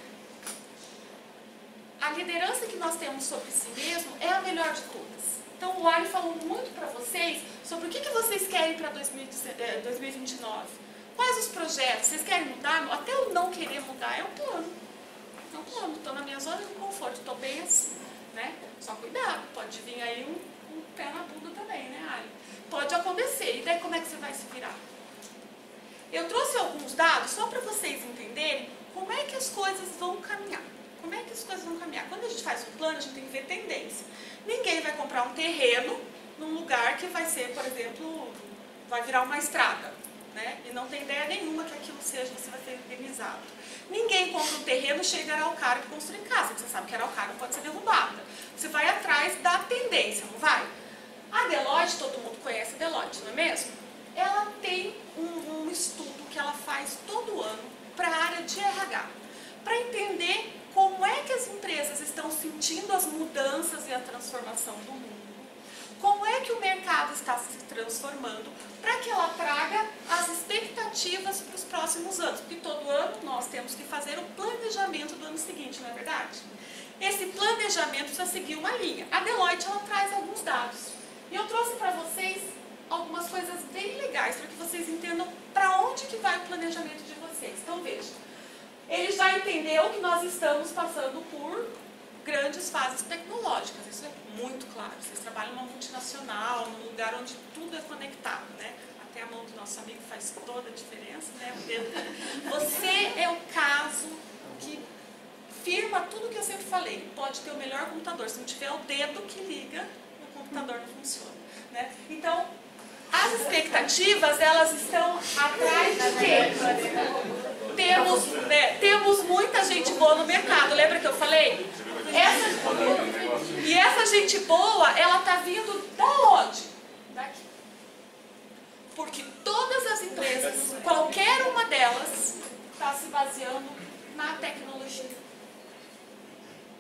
A liderança que nós temos sobre si mesmo é a melhor de todas. Então o Ari falou muito para vocês sobre o que, que vocês querem para dois mil e vinte e nove. Quais os projetos? Vocês querem mudar? Até o não querer mudar é um plano. É um plano. Estou na minha zona de conforto, estou bem assim. Né? Só cuidado, pode vir aí um, um pé na bunda também, né, Ari? Pode acontecer. E daí como é que você vai se virar? Eu trouxe alguns dados só para vocês entenderem como é que as coisas vão caminhar. Como é que as coisas vão caminhar? Quando a gente faz um plano, a gente tem que ver tendência. Ninguém vai comprar um terreno num lugar que vai ser, por exemplo, vai virar uma estrada, né? E não tem ideia nenhuma que aquilo seja, você vai ser indenizado. Ninguém compra um terreno, chega a Araucária e construir casa, que você sabe que a Araucária pode ser derrubada. Você vai atrás da tendência, não vai? A Deloitte, todo mundo conhece a Deloitte, não é mesmo? Ela tem um, um estudo que ela faz todo ano para a área de R H, para entender como é que as empresas estão sentindo as mudanças e a transformação do mundo, como é que o mercado está se transformando, para que ela traga as expectativas para os próximos anos, porque todo ano nós temos que fazer o planejamento do ano seguinte, não é verdade? Esse planejamento precisa seguir uma linha. A Deloitte, ela traz alguns dados, e eu trouxe para vocês algumas coisas bem legais, para que vocês entendam para onde que vai o planejamento de vocês. Então veja. Ele já entendeu que nós estamos passando por grandes fases tecnológicas, isso é muito claro. Vocês trabalham numa multinacional, num lugar onde tudo é conectado, né? Até a mão do nosso amigo faz toda a diferença, né? O dedo. Você é o caso que firma tudo que eu sempre falei. Pode ter o melhor computador, se não tiver o dedo que liga, o computador não funciona, né? Então, as expectativas, elas estão atrás de quê? Temos, né, temos muita gente boa no mercado, lembra que eu falei? Essa, e essa gente boa, ela está vindo da onde? Daqui. Porque todas as empresas, qualquer uma delas, está se baseando na tecnologia.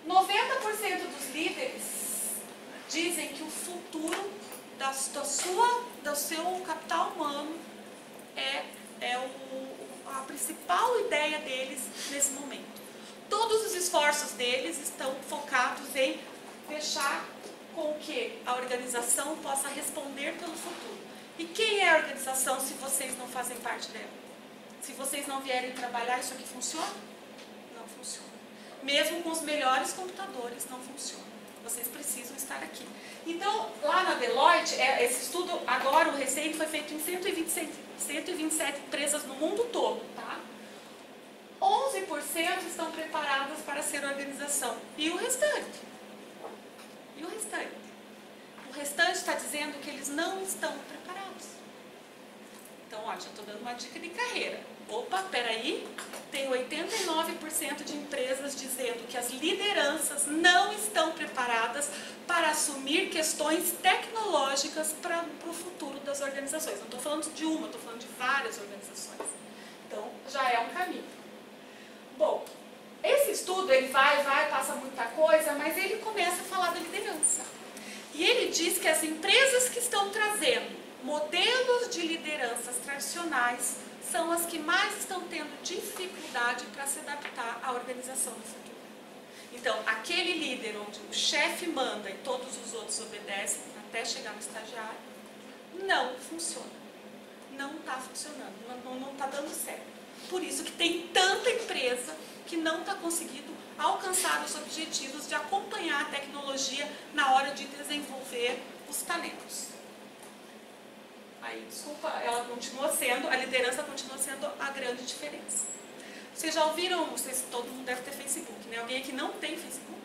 noventa por cento dos líderes dizem que o futuro da, da sua, do seu capital humano é, é o, a principal ideia deles nesse momento. Todos os esforços deles estão focados em fechar com que a organização possa responder pelo futuro. E quem é a organização se vocês não fazem parte dela? Se vocês não vierem trabalhar, isso aqui funciona? Não funciona. Mesmo com os melhores computadores, não funciona. Vocês precisam estar aqui. Então, lá na Deloitte, esse estudo, agora o recente, foi feito em cento e vinte e sete empresas no mundo todo, tá? onze por cento estão preparadas para ser organização. E o restante? E o restante? O restante está dizendo que eles não estão preparados. Então, ó, já estou dando uma dica de carreira. Opa, peraí, tem oitenta e nove por cento de empresas dizendo que as lideranças não estão preparadas para assumir questões tecnológicas para o futuro das organizações. Não estou falando de uma, estou falando de várias organizações. Então, já é um caminho. Bom, esse estudo, ele vai, vai, passa muita coisa, mas ele começa a falar da liderança. E ele diz que as empresas que estão trazendo modelos de lideranças tradicionais são as que mais estão tendo dificuldade para se adaptar à organização do futuro. Então, aquele líder onde o chefe manda e todos os outros obedecem, até chegar no estagiário, não funciona. Não está funcionando, não está dando certo. Por isso que tem tanta empresa que não está conseguindo alcançar os objetivos de acompanhar a tecnologia na hora de desenvolver os talentos. Aí, desculpa, ela continua sendo, a liderança continua sendo a grande diferença. Vocês já ouviram, vocês, todo mundo deve ter Facebook, né? Alguém aqui não tem Facebook?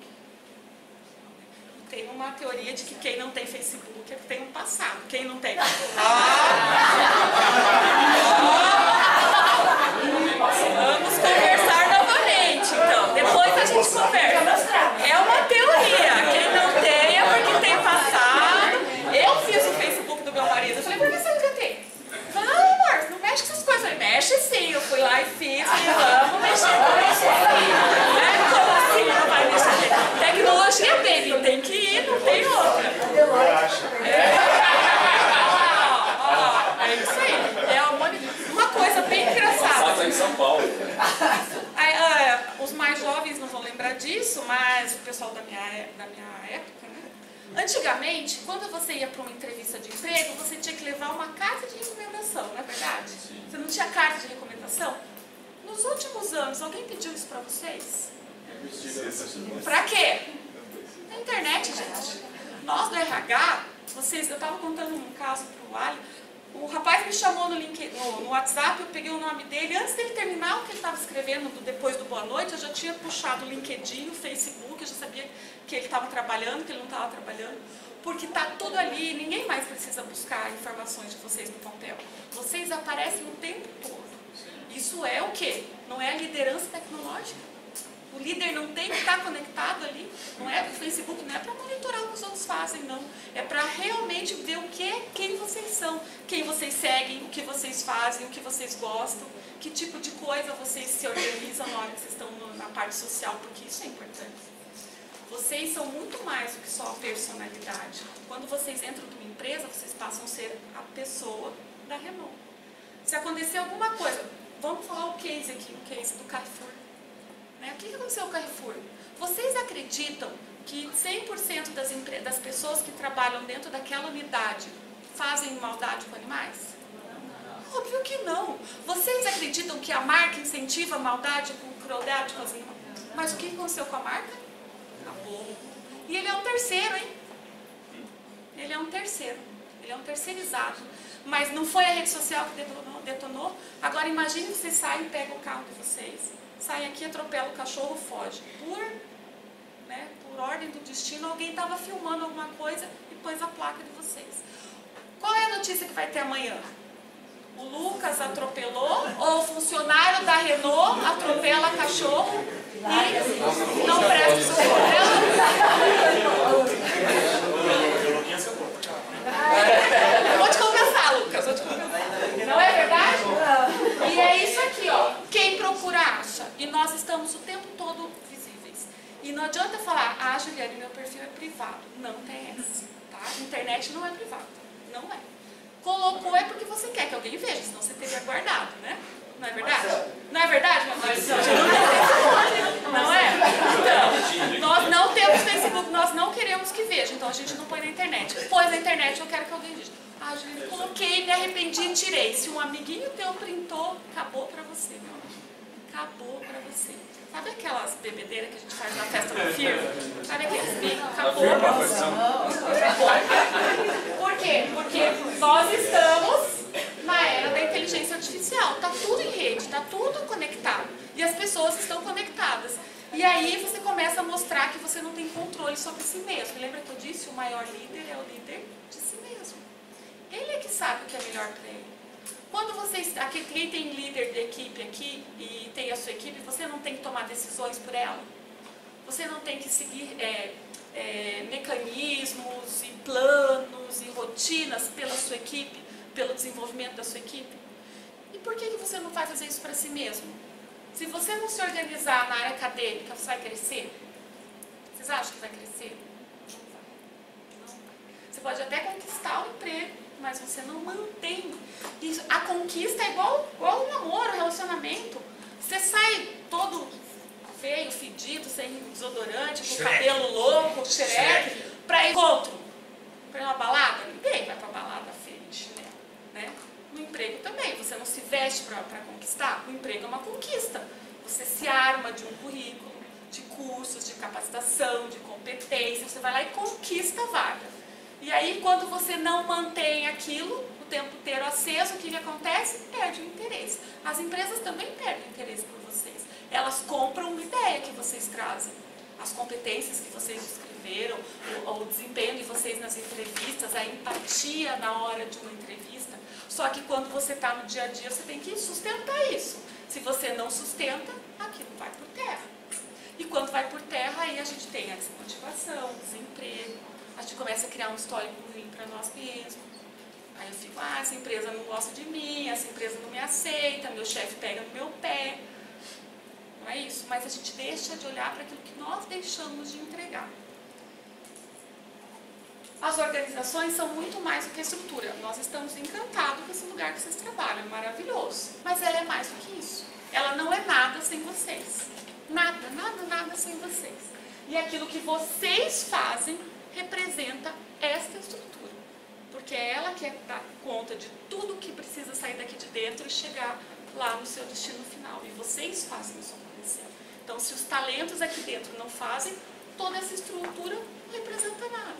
E tem uma teoria de que quem não tem Facebook é que tem um passado. Quem não tem? Vamos conversar novamente, então. Depois a gente conversa. É uma teoria. Quem não tem é porque tem passado. Eu fiz o Facebook do meu marido. Eu falei, por que você nunca tem? Não, amor, não mexe com essas coisas. Eu falei, mexe sim. Eu fui lá e fiz. E vamos mexer com isso. É, como assim não vai mexer? Tecnologia, baby. Tem que ir, não tem outra. É. É isso aí. É uma, uma coisa bem engraçada. Em São Paulo. Aí, ah, os mais jovens não vão lembrar disso, mas o pessoal da minha, da minha época, né? Antigamente, quando você ia para uma entrevista de emprego, você tinha que levar uma carta de recomendação, não é verdade? Sim. Você não tinha carta de recomendação? Nos últimos anos, alguém pediu isso para vocês? Para quê? Na internet, gente. Nós do R H, vocês, eu estava contando um caso para o Ali. O rapaz me chamou no, link, no, no WhatsApp, eu peguei o nome dele. Antes dele terminar o que ele estava escrevendo do, depois do Boa Noite, eu já tinha puxado o LinkedIn, o Facebook, eu já sabia que ele estava trabalhando, que ele não estava trabalhando. Porque está tudo ali, ninguém mais precisa buscar informações de vocês no papel. Vocês aparecem o tempo todo. Isso é o quê? Não é a liderança tecnológica? O líder não tem que estar conectado ali, não é do Facebook, não é para monitorar o que os outros fazem, não. É para realmente ver o que, quem vocês são, quem vocês seguem, o que vocês fazem, o que vocês gostam, que tipo de coisa vocês se organizam na hora que vocês estão na parte social, porque isso é importante. Vocês são muito mais do que só a personalidade. Quando vocês entram numa empresa, vocês passam a ser a pessoa da Renault. Se acontecer alguma coisa, vamos falar o case aqui, o case do Carrefour. Né? O que aconteceu com o Carrefour? Vocês acreditam que cem por cento das, das pessoas que trabalham dentro daquela unidade fazem maldade com animais? Não. Óbvio que não. Vocês acreditam que a marca incentiva a maldade com crueldade com as animais? Mas o que aconteceu com a marca? Acabou. E ele é um terceiro, hein? Ele é um terceiro. Ele é um terceirizado. Mas não foi a rede social que detonou? detonou. Agora imagine que vocês saem, pegam o carro de vocês, saem aqui, atropelam o cachorro, foge. Por, né, por ordem do destino, alguém estava filmando alguma coisa e pôs a placa de vocês. Qual é a notícia que vai ter amanhã? O Lucas atropelou ou o funcionário da Renault atropela cachorro e não presta socorro? Vou te conversar, Lucas. Vou te conversar. Não é verdade? E é isso aqui, ó. Quem procura acha. E nós estamos o tempo todo visíveis. E não, adianta falar, ah, Juliane, meu perfil é privado. Não tem essa, tá? Internet não é privada, não é. Colocou é porque você quer que alguém veja, senão você teria guardado, né? Não é verdade? Não é verdade, meu Marcelo? Não é? Então, nós não temos Facebook, nós não queremos que veja, então a gente não põe na internet. Pôs na internet, eu quero que alguém veja. Ah, Juliane, coloquei, me arrependi e tirei. Se um amiguinho teu printou, acabou pra você, meu amigo. Acabou pra você. Sabe aquelas bebedeiras que a gente faz na festa do filme? Sabe aqueles bicos? Acabou pra você. Por quê? Porque nós estamos na era da inteligência artificial. Está tudo em rede, está tudo conectado. E as pessoas estão conectadas. E aí você começa a mostrar que você não tem controle sobre si mesmo. Lembra que eu disse? O maior líder é o líder de si mesmo. Ele é que sabe o que é melhor para ele. Quando você está, aqui, quem tem líder de equipe aqui e tem a sua equipe, você não tem que tomar decisões por ela. Você não tem que seguir é, é, mecanismos e planos e rotinas pela sua equipe, pelo desenvolvimento da sua equipe. E por que você não vai fazer isso para si mesmo? Se você não se organizar na área acadêmica, você vai crescer? Vocês acham que vai crescer? Não vai. Não. Você pode até conquistar o emprego, mas você não mantém. Isso, a conquista é igual, igual um namoro, um relacionamento. Você sai todo feio, fedido, sem desodorante, com o cabelo louco, xereque, para encontro. Para uma balada? Ninguém vai para balada feio de chinelo, né? No emprego também, você não se veste para conquistar. O emprego é uma conquista. Você se arma de um currículo, de cursos, de capacitação, de competência. Você vai lá e conquista a vaga. E aí, quando você não mantém aquilo o tempo inteiro aceso, o que, que acontece? Perde o interesse. As empresas também perdem o interesse por vocês. Elas compram uma ideia que vocês trazem. As competências que vocês descreveram, o, o desempenho de vocês nas entrevistas, a empatia na hora de uma entrevista. Só que quando você está no dia a dia, você tem que sustentar isso. Se você não sustenta, aquilo vai por terra. E quando vai por terra, aí a gente tem a desmotivação, o desemprego. A gente começa a criar um histórico ruim para nós mesmos. Aí eu fico, ah, essa empresa não gosta de mim, essa empresa não me aceita, meu chefe pega no meu pé. Não é isso, mas a gente deixa de olhar para aquilo que nós deixamos de entregar. As organizações são muito mais do que estrutura. Nós estamos encantados com esse lugar que vocês trabalham, é maravilhoso. Mas ela é mais do que isso. Ela não é nada sem vocês. Nada, nada, nada sem vocês. E aquilo que vocês fazem representa esta estrutura, porque é ela que é dá conta de tudo que precisa sair daqui de dentro e chegar lá no seu destino final, e vocês fazem isso acontecer. Então, se os talentos aqui dentro não fazem, toda essa estrutura não representa nada.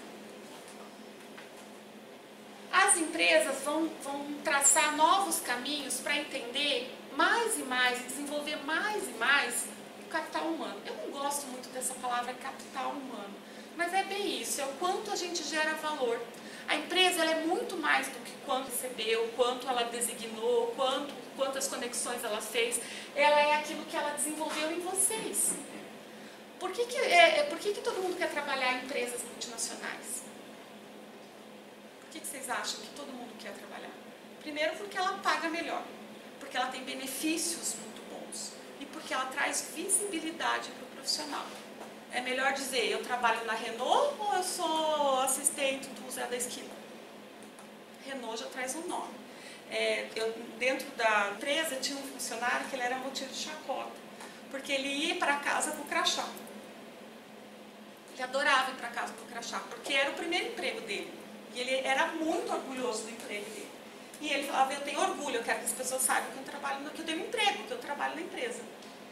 As empresas vão, vão traçar novos caminhos para entender mais e mais, e desenvolver mais e mais o capital humano. Eu não gosto muito dessa palavra capital humano, mas é bem isso, é o quanto a gente gera valor. A empresa ela é muito mais do que quanto recebeu, quanto ela designou, quanto, quantas conexões ela fez. Ela é aquilo que ela desenvolveu em vocês. Por que, que, é, por que, que todo mundo quer trabalhar em empresas multinacionais? Por que, que vocês acham que todo mundo quer trabalhar? Primeiro porque ela paga melhor, porque ela tem benefícios muito bons e porque ela traz visibilidade para o profissional. É melhor dizer, eu trabalho na Renault ou eu sou assistente do Zé da Esquina? Renault já traz um nome. É, eu, dentro da empresa tinha um funcionário que ele era motivo de chacota, porque ele ia para casa com o crachá. Ele adorava ir para casa com o crachá, porque era o primeiro emprego dele. E ele era muito orgulhoso do emprego dele. E ele falava, eu tenho orgulho, eu quero que as pessoas saibam que eu trabalho, que eu tenho um emprego, que eu trabalho na empresa.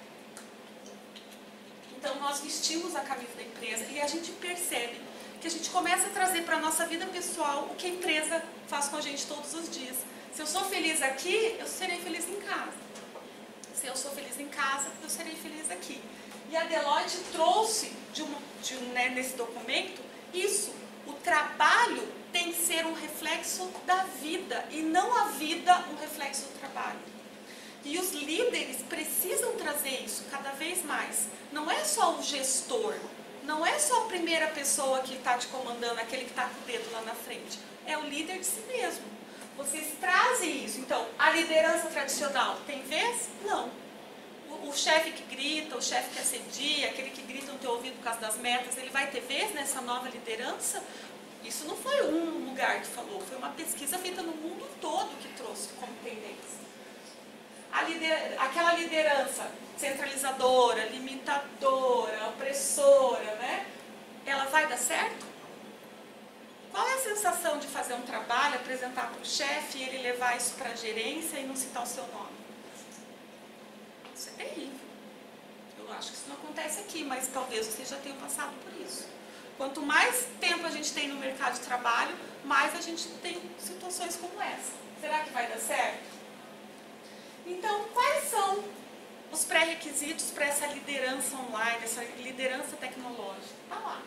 Então, nós vestimos a camisa da empresa e a gente percebe que a gente começa a trazer para a nossa vida pessoal o que a empresa faz com a gente todos os dias. Se eu sou feliz aqui, eu serei feliz em casa. Se eu sou feliz em casa, eu serei feliz aqui. E a Deloitte trouxe, de um, de um, né, nesse documento, isso. O trabalho tem que ser um reflexo da vida e não a vida um reflexo do trabalho. E os líderes precisam trazer isso cada vez mais. Não é só o gestor, não é só a primeira pessoa que está te comandando, aquele que está com o dedo lá na frente. É o líder de si mesmo. Vocês trazem isso. Então, a liderança tradicional tem vez? Não. O, o chefe que grita, o chefe que assedia, aquele que grita no teu ouvido por causa das metas, ele vai ter vez nessa nova liderança? Isso não foi um lugar que falou, foi uma pesquisa feita no mundo todo que trouxe como tendência. A lider, aquela liderança centralizadora, limitadora, opressora, né? Ela vai dar certo? Qual é a sensação de fazer um trabalho, apresentar para o chefe e ele levar isso para a gerência e não citar o seu nome? Isso é terrível. Eu acho que isso não acontece aqui, mas talvez vocês já tenham passado por isso. Quanto mais tempo a gente tem no mercado de trabalho, mais a gente tem situações como essa. Será que vai dar certo? Então, quais são os pré-requisitos para essa liderança online, essa liderança tecnológica? Está lá.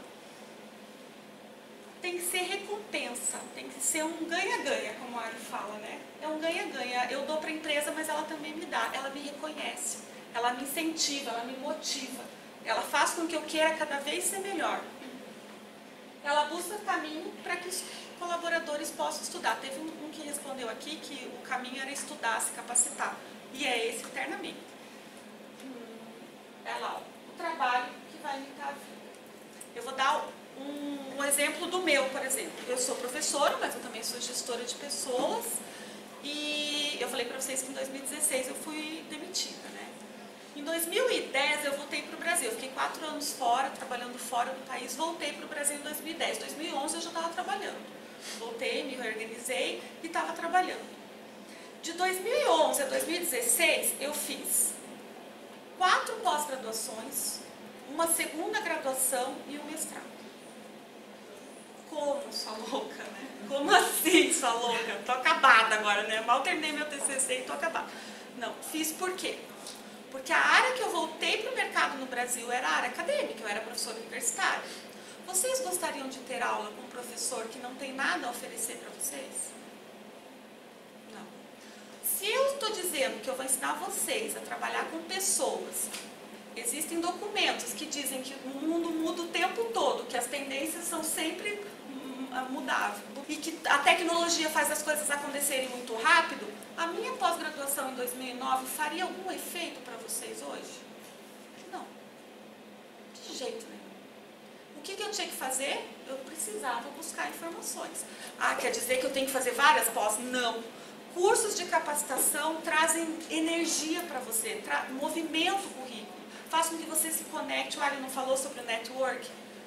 Tem que ser recompensa, tem que ser um ganha-ganha, como a Ari fala, né? É um ganha-ganha. Eu dou para a empresa, mas ela também me dá. Ela me reconhece, ela me incentiva, ela me motiva. Ela faz com que eu queira cada vez ser melhor. Ela busca caminho para que os colaboradores possam estudar. Teve um, um que respondeu aqui que o caminho era estudar, se capacitar. E é esse eternamente. Hum, é lá, ó, o trabalho que vai imitar a vida. Eu vou dar um, um exemplo do meu, por exemplo. Eu sou professora, mas eu também sou gestora de pessoas. E eu falei para vocês que em dois mil e dezesseis eu fui demitida, né? Em dois mil e dez eu voltei para o Brasil. Eu fiquei quatro anos fora, trabalhando fora do país. Voltei para o Brasil em dois mil e dez. Em dois mil e onze eu já estava trabalhando. Voltei, me reorganizei e estava trabalhando. De dois mil e onze a dois mil e dezesseis eu fiz quatro pós-graduações, uma segunda graduação e um mestrado. Como, sua louca, né? Como assim, sua louca? Tô acabada agora, né? Mal terminei meu T C C e tô acabada. Não, fiz por quê? Porque a área que eu voltei para o mercado no Brasil era a área acadêmica, eu era professora universitária. Vocês gostariam de ter aula com um professor que não tem nada a oferecer para vocês? Não. Se eu estou dizendo que eu vou ensinar vocês a trabalhar com pessoas, existem documentos que dizem que o mundo muda o tempo todo, que as tendências são sempre mudáveis e que a tecnologia faz as coisas acontecerem muito rápido, a minha pós-graduação em dois mil e nove faria algum efeito para vocês hoje? Não. De jeito nenhum. O que, que eu tinha que fazer? Eu precisava buscar informações. Ah, quer dizer que eu tenho que fazer várias pós? Não. Cursos de capacitação trazem energia para você, movimento o currículo, faz com que você se conecte. O Ari não falou sobre o network?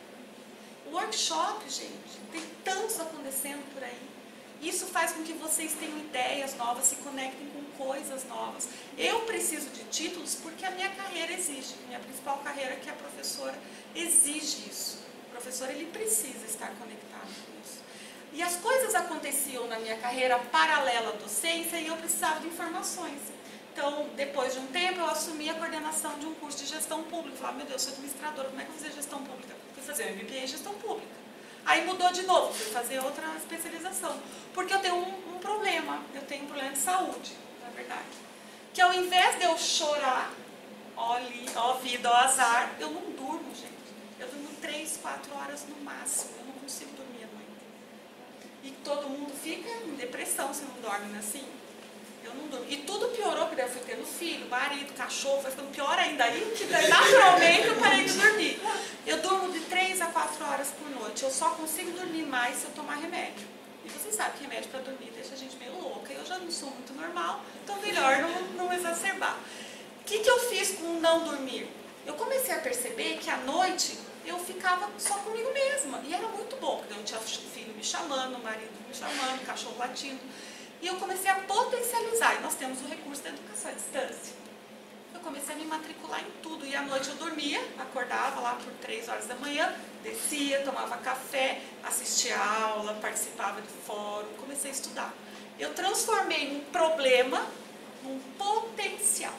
Workshop, gente, tem tantos acontecendo por aí. Isso faz com que vocês tenham ideias novas, se conectem com coisas novas. Eu preciso de títulos porque a minha carreira exige, minha principal carreira, que é a professora, exige isso. O professor, ele precisa estar conectado com isso. E as coisas aconteciam na minha carreira paralela à docência e eu precisava de informações. Então, depois de um tempo, eu assumi a coordenação de um curso de gestão pública. Eu falava, meu Deus, eu sou administradora, como é que eu vou fazer gestão pública? Fui fazer um M B A em gestão pública. Aí mudou de novo, fui fazer outra especialização. Porque eu tenho um, um problema, eu tenho um problema de saúde, na verdade. Que ao invés de eu chorar, ó, li, ó vida, ó azar, eu não durmo, gente. Eu durmo três, quatro horas no máximo, eu não consigo dormir à noite. E todo mundo fica em depressão se não dorme assim. Eu não durmo. E tudo piorou, porque eu fui tendo filho, marido, cachorro, foi ficando pior ainda. Aí, que naturalmente, eu parei de dormir. Eu durmo de três a quatro horas por noite. Eu só consigo dormir mais se eu tomar remédio. E vocês sabem que remédio para dormir deixa a gente meio louca. Eu já não sou muito normal, então melhor não, não exacerbar. O que, que eu fiz com o não dormir? Eu comecei a perceber que à noite eu ficava só comigo mesma. E era muito bom, porque eu não tinha filho me chamando, marido me chamando, cachorro latindo. E eu comecei a potencializar, e nós temos o recurso da educação à distância. Eu comecei a me matricular em tudo, e à noite eu dormia, acordava lá por três horas da manhã, descia, tomava café, assistia a aula, participava de fórum, comecei a estudar. Eu transformei um problema num potencial.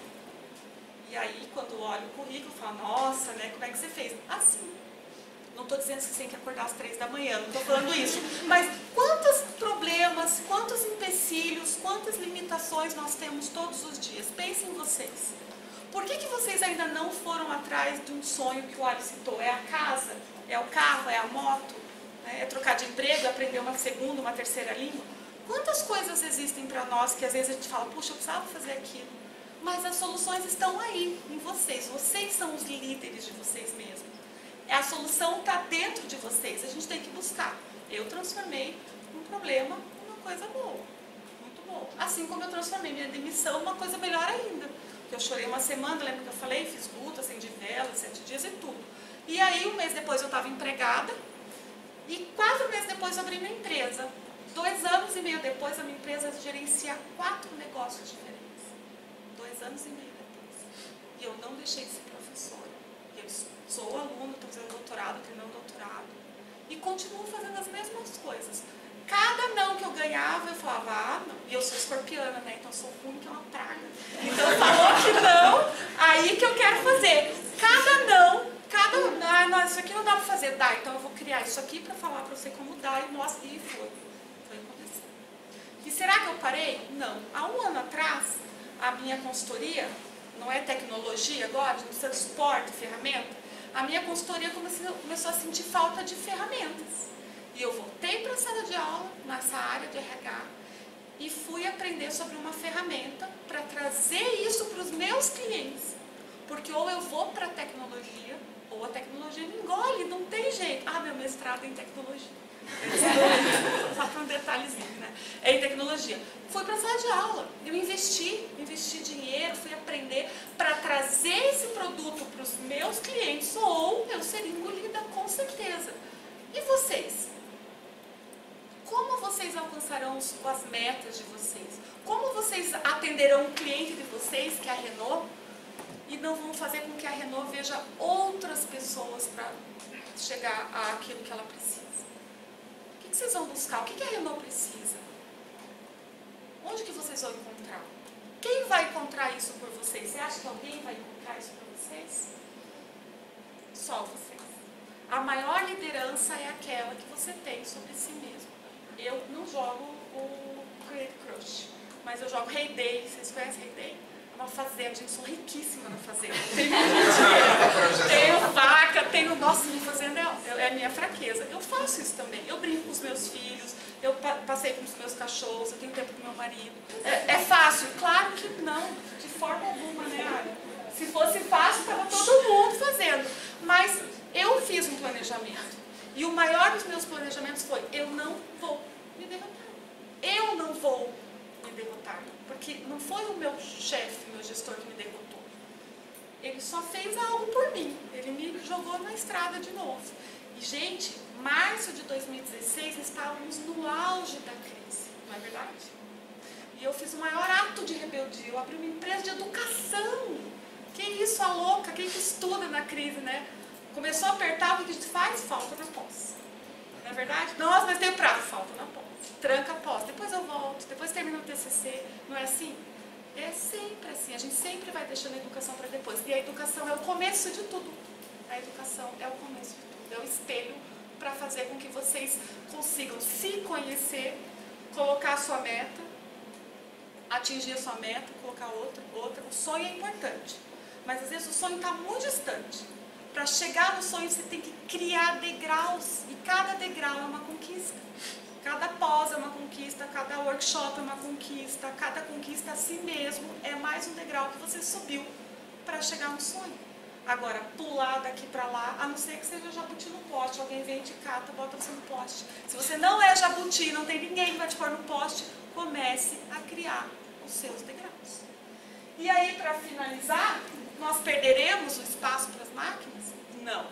E aí, quando olho o currículo, eu falo, nossa, né, como é que você fez? Assim. Não estou dizendo que você tem que acordar às três da manhã, não estou falando isso. Mas quantos problemas, quantos empecilhos, quantas limitações nós temos todos os dias? Pensem em vocês. Por que, que vocês ainda não foram atrás de um sonho que o Ali citou? É a casa? É o carro? É a moto? É trocar de emprego? É aprender uma segunda, uma terceira língua? Quantas coisas existem para nós que às vezes a gente fala, puxa, eu precisava fazer aquilo. Mas as soluções estão aí, em vocês. Vocês são os líderes de vocês mesmos. A solução está dentro de vocês. A gente tem que buscar. Eu transformei um problema em uma coisa boa. Muito boa. Assim como eu transformei minha demissão em uma coisa melhor ainda. Eu chorei uma semana, lembra que eu falei? Fiz luta, acendi vela, sete dias e tudo. E aí, um mês depois eu estava empregada. E quatro meses depois eu abri minha empresa. Dois anos e meio depois, a minha empresa gerencia quatro negócios diferentes. Dois anos e meio depois. E eu não deixei de ser professora. Eu sou aluna, estou fazendo doutorado, terminando doutorado. E continuo fazendo as mesmas coisas. Cada não que eu ganhava, eu falava, ah, não. E eu sou escorpiana, né? Então eu sou ruim, que é uma praga. Então falou que não, aí que eu quero fazer. Cada não, cada, ah, não, isso aqui não dá para fazer. Dá, então eu vou criar isso aqui para falar para você como dá e mostra. E foi. Foi acontecer. E será que eu parei? Não. Há um ano atrás, a minha consultoria, não é tecnologia agora, não precisa de suporte, ferramenta, a minha consultoria começou, começou a sentir falta de ferramentas. E eu voltei para a sala de aula, nessa área de R H, e fui aprender sobre uma ferramenta para trazer isso para os meus clientes. Porque ou eu vou para a tecnologia, ou a tecnologia me engole, não tem jeito. Ah, meu mestrado é em tecnologia. Só para um detalhezinho, né? É em tecnologia. Fui para a sala de aula, eu investi, investi dinheiro, fui aprender para trazer esse produto para os meus clientes, ou eu seria engolida com certeza. E vocês? Como vocês alcançarão as metas de vocês? Como vocês atenderão o cliente de vocês, que é a Renault, e não vão fazer com que a Renault veja outras pessoas para chegar àquilo que ela precisa? O que vocês vão buscar? O que a Renault precisa? Onde que vocês vão encontrar? Quem vai encontrar isso por vocês? Você acha que alguém vai encontrar isso por vocês? Só vocês. A maior liderança é aquela que você tem sobre si mesmo. Eu não jogo o Create Crush, mas eu jogo Hay Day. Vocês conhecem Hay Day? É uma fazenda, gente, sou riquíssima na fazenda. Tenho dinheiro, tenho vaca, tenho... Nossa, minha fazenda é, é a minha fraqueza. Eu faço isso também. Eu brinco com os meus filhos, eu passei com os meus cachorros, eu tenho tempo com meu marido. É, é fácil? Claro que não, de forma alguma, né, Ari? Se fosse fácil, estava todo mundo fazendo. Mas eu fiz um planejamento. E o maior dos meus planejamentos foi, eu não vou me derrotar. Eu não vou me derrotar. Porque não foi o meu chefe, meu gestor que me derrotou. Ele só fez algo por mim. Ele me jogou na estrada de novo. E, gente, março de dois mil e dezesseis, estávamos no auge da crise. Não é verdade? E eu fiz o maior ato de rebeldia. Eu abri uma empresa de educação. Que isso, a louca? Quem que estuda na crise, né? Começou a apertar, o que a gente faz? Falta na pós. Não é verdade? Nossa, mas tem prazo. Falta na pós. Tranca a pós. Depois eu volto. Depois termina o T C C. Não é assim? É sempre assim. A gente sempre vai deixando a educação para depois. E a educação é o começo de tudo. A educação é o começo de tudo. É o espelho para fazer com que vocês consigam se conhecer, colocar a sua meta, atingir a sua meta, colocar outra, outra. O sonho é importante. Mas às vezes o sonho está muito distante. Para chegar no sonho, você tem que criar degraus. E cada degrau é uma conquista. Cada pós é uma conquista, cada workshop é uma conquista, cada conquista a si mesmo é mais um degrau que você subiu para chegar no sonho. Agora, pular daqui para lá, a não ser que seja jabuti no poste, alguém vem de cata, bota você no poste. Se você não é jabuti, não tem ninguém que vai te pôr no poste, comece a criar os seus degraus. E aí, para finalizar, nós perderemos o espaço para as máquinas? Não.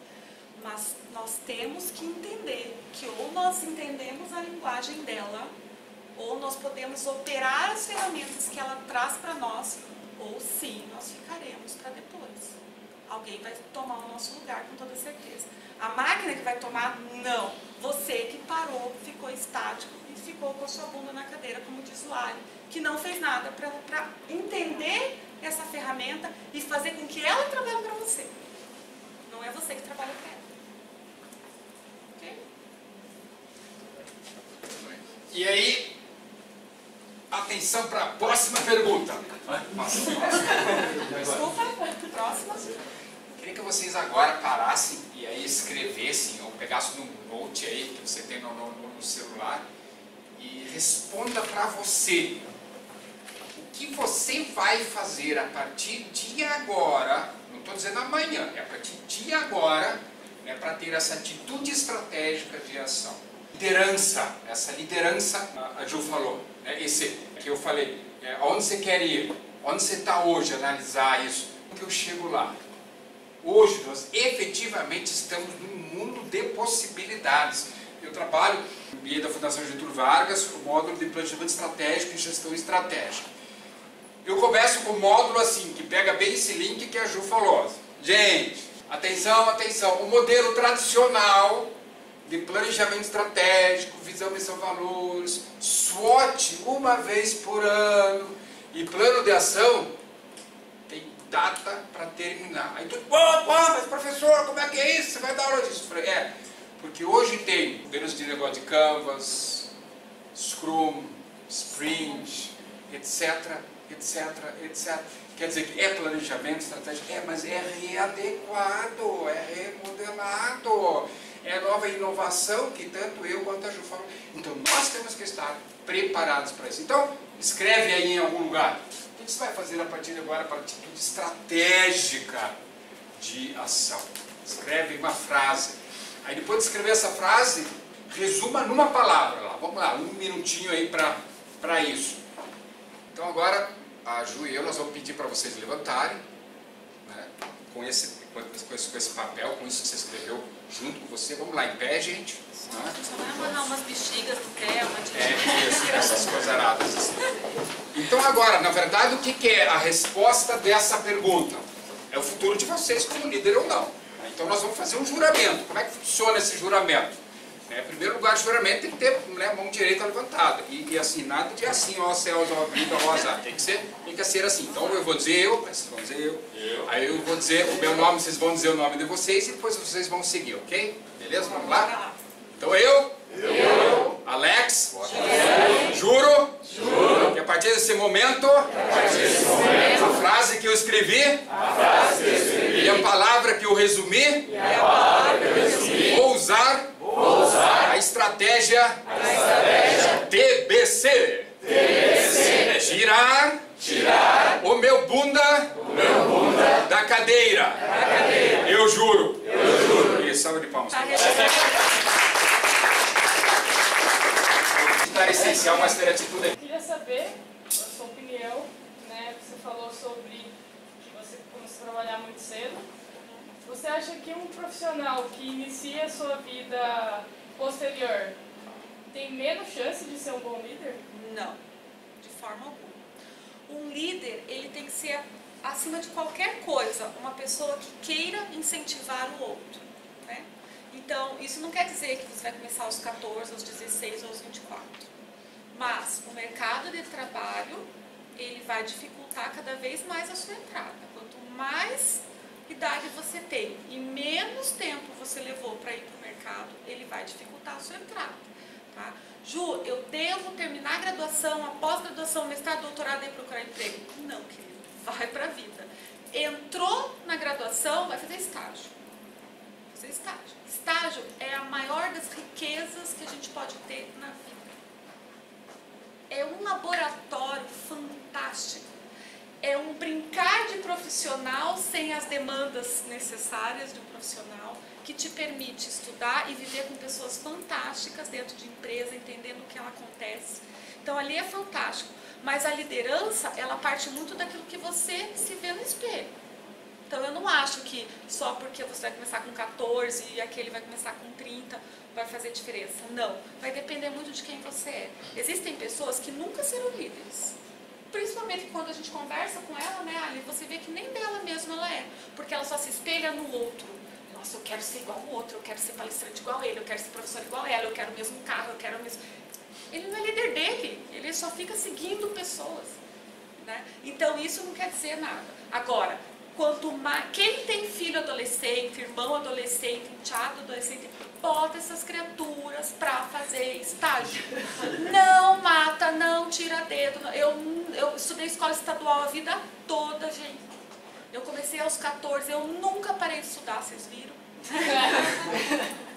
Mas nós temos que entender que ou nós entendemos a linguagem dela, ou nós podemos operar as ferramentas que ela traz para nós, ou sim, nós ficaremos para depois. Alguém vai tomar o nosso lugar com toda certeza. A máquina que vai tomar, não. Você que parou, ficou estático e ficou com a sua bunda na cadeira, como diz o Ali, que não fez nada para entender essa ferramenta e fazer com que ela trabalhe para você. Não é você que trabalha para ela. Ok? E aí, atenção para a próxima pergunta. Desculpa, próxima. Queria que vocês agora parassem e aí escrevessem ou pegassem num note aí que você tem no, no, no celular e responda para você. O que você vai fazer a partir de agora, não estou dizendo amanhã, é a partir de agora, né, para ter essa atitude estratégica de ação. Liderança, essa liderança, a Ju falou, né, esse que eu falei, é, aonde você quer ir, onde você está hoje, analisar isso, como que eu chego lá. Hoje nós efetivamente estamos num mundo de possibilidades. Eu trabalho no M B A da Fundação Getúlio Vargas, o módulo de planejamento estratégico e gestão estratégica. Eu começo com o módulo assim, que pega bem esse link que a Ju falou. Gente, atenção, atenção, o modelo tradicional de planejamento estratégico, visão, missão, valores, SWOT uma vez por ano e plano de ação tem data para terminar. Aí tu, pô, pô, mas professor, como é que é isso? Você vai dar aula disso? Eu falei, é, porque hoje tem modelos de negócio de Canvas, Scrum, Sprint, etc, etc, etcétera. Quer dizer que é planejamento estratégico? É, mas é readequado, é remodelado, é nova inovação que tanto eu quanto a Ju falam. Então nós temos que estar preparados para isso. Então, escreve aí em algum lugar. O que você vai fazer a partir de agora para a atitude estratégica de ação? Escreve uma frase. Aí depois de escrever essa frase, resuma numa palavra lá. Vamos lá, um minutinho aí para isso. Então agora, a Ju e eu, nós vamos pedir para vocês levantarem, né, com, esse, com, esse, com esse papel, com isso que você escreveu junto com você. Vamos lá, em pé, gente. Né? Só vai amarrar umas bexigas no pé, uma de... É, isso, essas coisas aradas. Assim. Então agora, na verdade, o que, que é a resposta dessa pergunta? É o futuro de vocês como líder ou não. Então nós vamos fazer um juramento. Como é que funciona esse juramento? É, em primeiro lugar, o juramento tem que ter, né, mão direita levantada. E, e assim, nada de assim, ó céus, ó vida, ó azar. Tem que ser, tem que ser assim. Então eu vou dizer eu, vocês vão dizer eu. eu. Aí eu vou dizer o meu nome, vocês vão dizer o nome de vocês e depois vocês vão seguir, ok? Beleza? Vamos lá? Então eu, eu. Alex, eu. Juro, juro que a partir desse momento, a, partir desse momento, a frase que eu escrevi, a frase que eu escrevi e a palavra que eu resumi, e a palavra que eu resumi vou usar, vou usar a estratégia, a estratégia T B C. T B C. Tirar, tirar o meu bunda, o meu bunda da cadeira. Da cadeira. Eu juro. Eu juro. E salve de palmas. É essencial, mas ter atitude. Eu queria saber a sua opinião, né? Você falou sobre que você começou a trabalhar muito cedo. Você acha que um profissional que inicia a sua vida posterior tem menos chance de ser um bom líder? Não, de forma alguma. Um líder, ele tem que ser, acima de qualquer coisa, uma pessoa que queira incentivar o outro, né? Então, isso não quer dizer que você vai começar aos quatorze, aos dezesseis ou aos vinte e quatro. Mas o mercado de trabalho, ele vai dificultar cada vez mais a sua entrada. Quanto mais idade você tem e menos tempo você levou para ir para o mercado, ele vai dificultar a sua entrada. Tá? Ju, eu devo terminar a graduação, a pós-graduação, mestrado, doutorado e procurar emprego? Não, querido. Vai para a vida. Entrou na graduação, vai fazer estágio. Fazer estágio. Estágio é a maior das riquezas que a gente pode ter na vida. É um laboratório fantástico. É um brincar de profissional sem as demandas necessárias de um profissional, que te permite estudar e viver com pessoas fantásticas dentro de empresa, entendendo o que ela acontece. Então ali é fantástico. Mas a liderança, ela parte muito daquilo que você se vê no espelho. Então eu não acho que só porque você vai começar com quatorze e aquele vai começar com trinta vai fazer diferença. Não. Vai depender muito de quem você é. Existem pessoas que nunca serão líderes. Principalmente quando a gente conversa com ela, né, Ali, você vê que nem dela mesma ela é. Porque ela só se espelha no outro. Nossa, eu quero ser igual ao outro, eu quero ser palestrante igual a ele, eu quero ser professor igual a ela, eu quero o mesmo carro, eu quero o mesmo... Ele não é líder dele, ele só fica seguindo pessoas. Né? Então isso não quer dizer nada. Agora, quanto mais... Quem tem filho adolescente, irmão adolescente, enteado adolescente, bota essas criaturas para fazer estágio. Não mata, não tira dedo. Eu, eu estudei escola estadual a vida toda, gente. Eu comecei aos quatorze, eu nunca parei de estudar, vocês viram?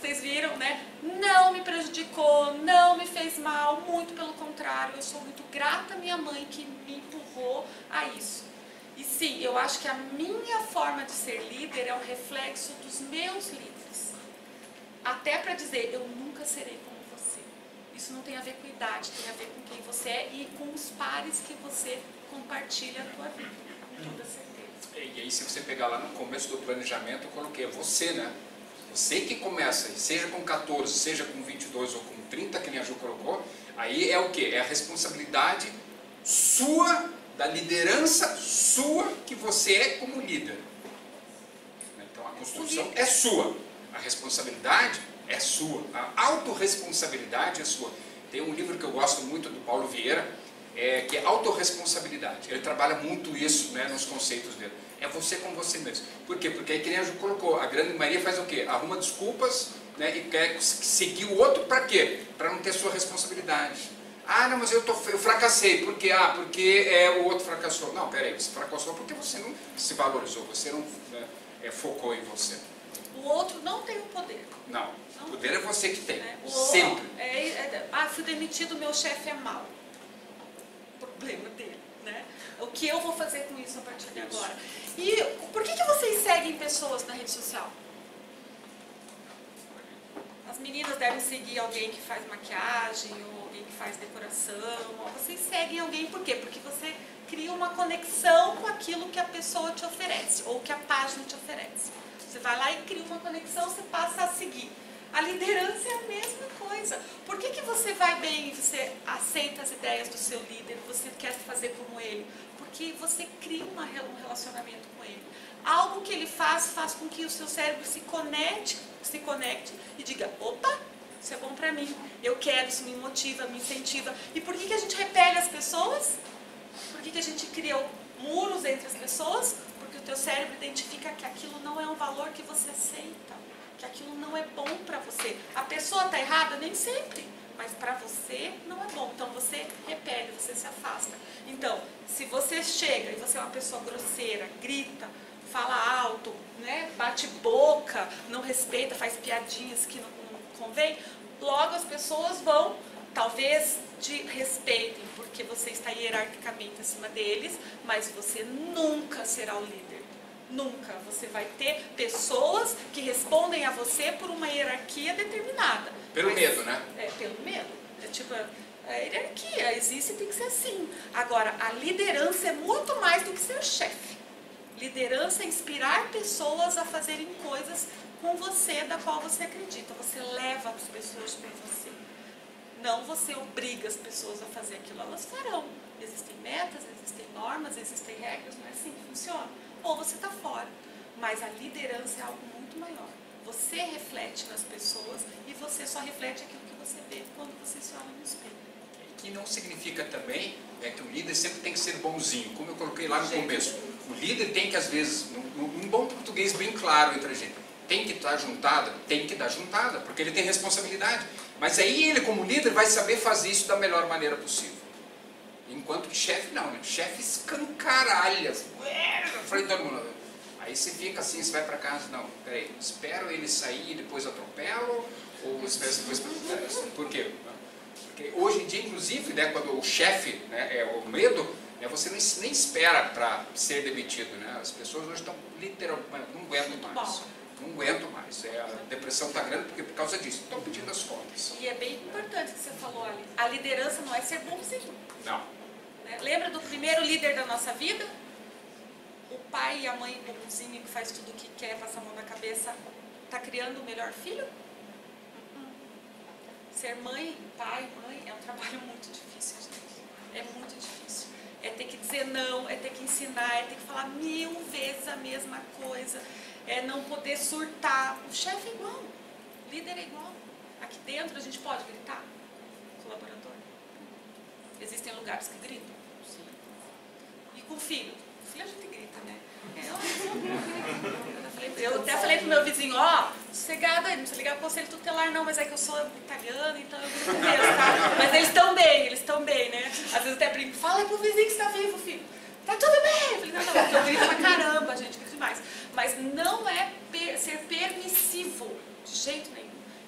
Vocês viram, né? Não me prejudicou, não me fez mal, muito pelo contrário, eu sou muito grata à minha mãe que me empurrou a isso. E sim, eu acho que a minha forma de ser líder é um reflexo dos meus líderes. Até para dizer, eu nunca serei como você. Isso não tem a ver com idade, tem a ver com quem você é e com os pares que você compartilha a tua vida, com toda certeza. E aí, se você pegar lá no começo do planejamento, eu coloquei você, né? Você que começa, seja com quatorze, seja com vinte e dois ou com trinta, que nem a Ju colocou, aí é o quê? É a responsabilidade sua, da liderança sua, que você é como líder. Então a construção é sua, a responsabilidade é sua, a autorresponsabilidade é sua. Tem um livro que eu gosto muito do Paulo Vieira, é, que é autorresponsabilidade. Ele trabalha muito isso, né, nos conceitos dele. É você com você mesmo. Por quê? Porque aí, que nem a Ju colocou, a grande maioria faz o quê? Arruma desculpas, né, e quer seguir o outro para quê? Para não ter sua responsabilidade. Ah, não, mas eu, tô, eu fracassei. Por quê? Ah, porque é, o outro fracassou. Não, peraí, você fracassou porque você não se valorizou, você não, né, é, focou em você. O outro não tem o poder. Não, o poder é você que tem, É, o, sempre. É, é, ah, fui demitido, meu chefe é mau. Problema dele, né? O que eu vou fazer com isso a partir de agora? E por que, que vocês seguem pessoas na rede social? As meninas devem seguir alguém que faz maquiagem, ou alguém que faz decoração, ou vocês seguem alguém por quê? Porque você cria uma conexão com aquilo que a pessoa te oferece, ou que a página te oferece. Você vai lá e cria uma conexão, você passa a seguir. A liderança é a mesma coisa. Por que, que você vai bem e você aceita as ideias do seu líder, você quer fazer como ele? Porque você cria uma, um relacionamento com ele. Algo que ele faz, faz com que o seu cérebro se conecte, se conecte e diga, opa, isso é bom pra mim, eu quero, isso me motiva, me incentiva. E por que, que a gente repele as pessoas? Por que, que a gente cria muros entre as pessoas? Porque o teu cérebro identifica que aquilo não é um valor que você aceita, que aquilo não é bom pra você. A pessoa tá errada? Nem sempre. Mas para você não é bom, então você repele, você se afasta. Então, se você chega e você é uma pessoa grosseira, grita, fala alto, né, bate boca, não respeita, faz piadinhas que não, não convém, logo as pessoas vão, talvez te respeitem, porque você está hierarquicamente acima deles, mas você nunca será o líder. Nunca. Você vai ter pessoas que respondem a você por uma hierarquia determinada. Pelo Mas, medo, né? É, pelo medo. É tipo, a hierarquia existe e tem que ser assim. Agora, a liderança é muito mais do que ser chefe. Liderança é inspirar pessoas a fazerem coisas com você, da qual você acredita. Você leva as pessoas com você. Não você obriga as pessoas a fazer aquilo. Elas farão. Existem metas, existem normas, existem regras, não é assim que funciona. Ou você está fora. Mas a liderança é algo muito maior. Você reflete nas pessoas e você só reflete aquilo que você vê quando você se olha no espelho. Que não significa também é, que o líder sempre tem que ser bonzinho, como eu coloquei lá no começo. O líder tem que, às vezes, num bom português bem claro entre a gente, tem que estar juntada, tem que dar juntada, porque ele tem responsabilidade. Mas aí ele, como líder, vai saber fazer isso da melhor maneira possível. Enquanto que chefe não, né? Chefe escancaralha. Falei, todo mundo. Aí você fica assim, você vai para casa, não, peraí, espero ele sair e depois atropelo, ou espero depois... Por quê? Porque hoje em dia, inclusive, né, quando o chefe, né, é o medo, né, você nem, nem espera para ser demitido, né? As pessoas hoje estão literalmente, não aguentam mais. Não aguento mais. É, a depressão está grande porque por causa disso. Estão pedindo as contas. E é bem importante o que você falou ali. A liderança não é ser bonzinho. Não. Né? Lembra do primeiro líder da nossa vida? O pai e a mãe bonzinho que faz tudo o que quer, passa a mão na cabeça, está criando o melhor filho? Uh-uh. Ser mãe, pai, mãe é um trabalho muito difícil, gente. É muito difícil. É ter que dizer não, é ter que ensinar, é ter que falar mil vezes a mesma coisa. É não poder surtar. O chefe é igual, o líder é igual. Aqui dentro a gente pode gritar, colaborador. Existem lugares que gritam. Sim. E com o filho? O filho a gente grita, né? É, eu, eu até falei pro meu vizinho, ó, oh, sossegada, não precisa ligar pro conselho tutelar não, mas é que eu sou italiana, então eu grito mesmo, tá? Mas eles estão bem, eles estão bem, né? Às vezes até brinco, fala pro vizinho que está vivo, filho. Tá tudo bem. Eu falei, não, não, porque eu grito pra caramba, gente, grito demais. Mas não é per ser permissivo, de jeito nenhum.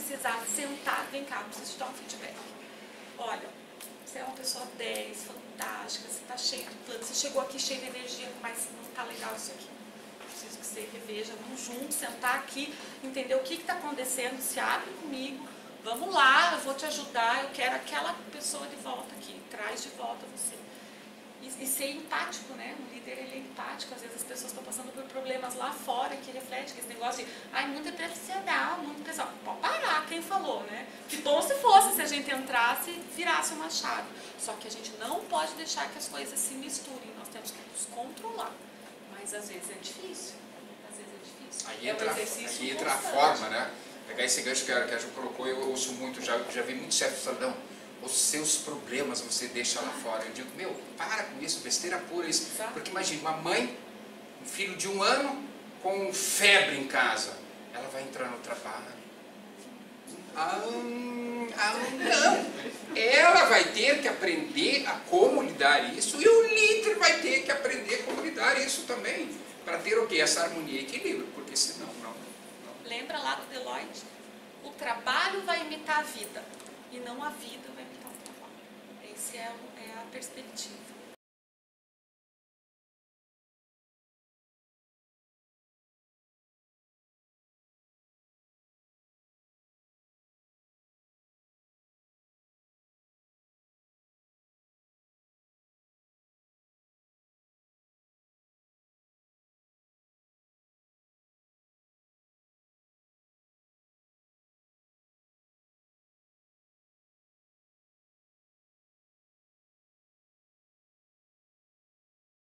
precisar sentar, vem cá, preciso te dar um feedback. Olha, você é uma pessoa dez, fantástica, você está cheio de planos, você chegou aqui cheio de energia, mas não está legal isso aqui. Preciso que você reveja, vamos juntos, sentar aqui, entender o que está acontecendo, se abre comigo, vamos lá, eu vou te ajudar, eu quero aquela pessoa de volta aqui, traz de volta você. E, e ser empático, né? O líder, ele é empático. Às vezes as pessoas estão passando por problemas lá fora que reflete que esse negócio de, ai, muito profissional, muito pessoal. Pode parar, quem falou, né? Que bom se fosse se a gente entrasse e virasse uma chave. Só que a gente não pode deixar que as coisas se misturem. Nós temos que nos controlar. Mas às vezes é difícil. Às vezes é difícil. Aí é um entra, exercício aí entra a constante. forma, né? Pegar esse gancho que a, que a Ju colocou, eu ouço muito, já, já vi muito chefe falando, os seus problemas você deixa lá fora. Eu digo, meu, para com isso, besteira pura isso. Exato. Porque imagina, uma mãe, um filho de um ano com febre em casa, ela vai entrar no trabalho. Ah, ah, não. Ela vai ter que aprender a como lidar isso e o líder vai ter que aprender como lidar isso também. Para ter o quê? Essa harmonia e equilíbrio, porque senão não, não. Lembra lá do Deloitte? O trabalho vai imitar a vida e não a vida vai imitar o trabalho. Essa é a, é a perspectiva.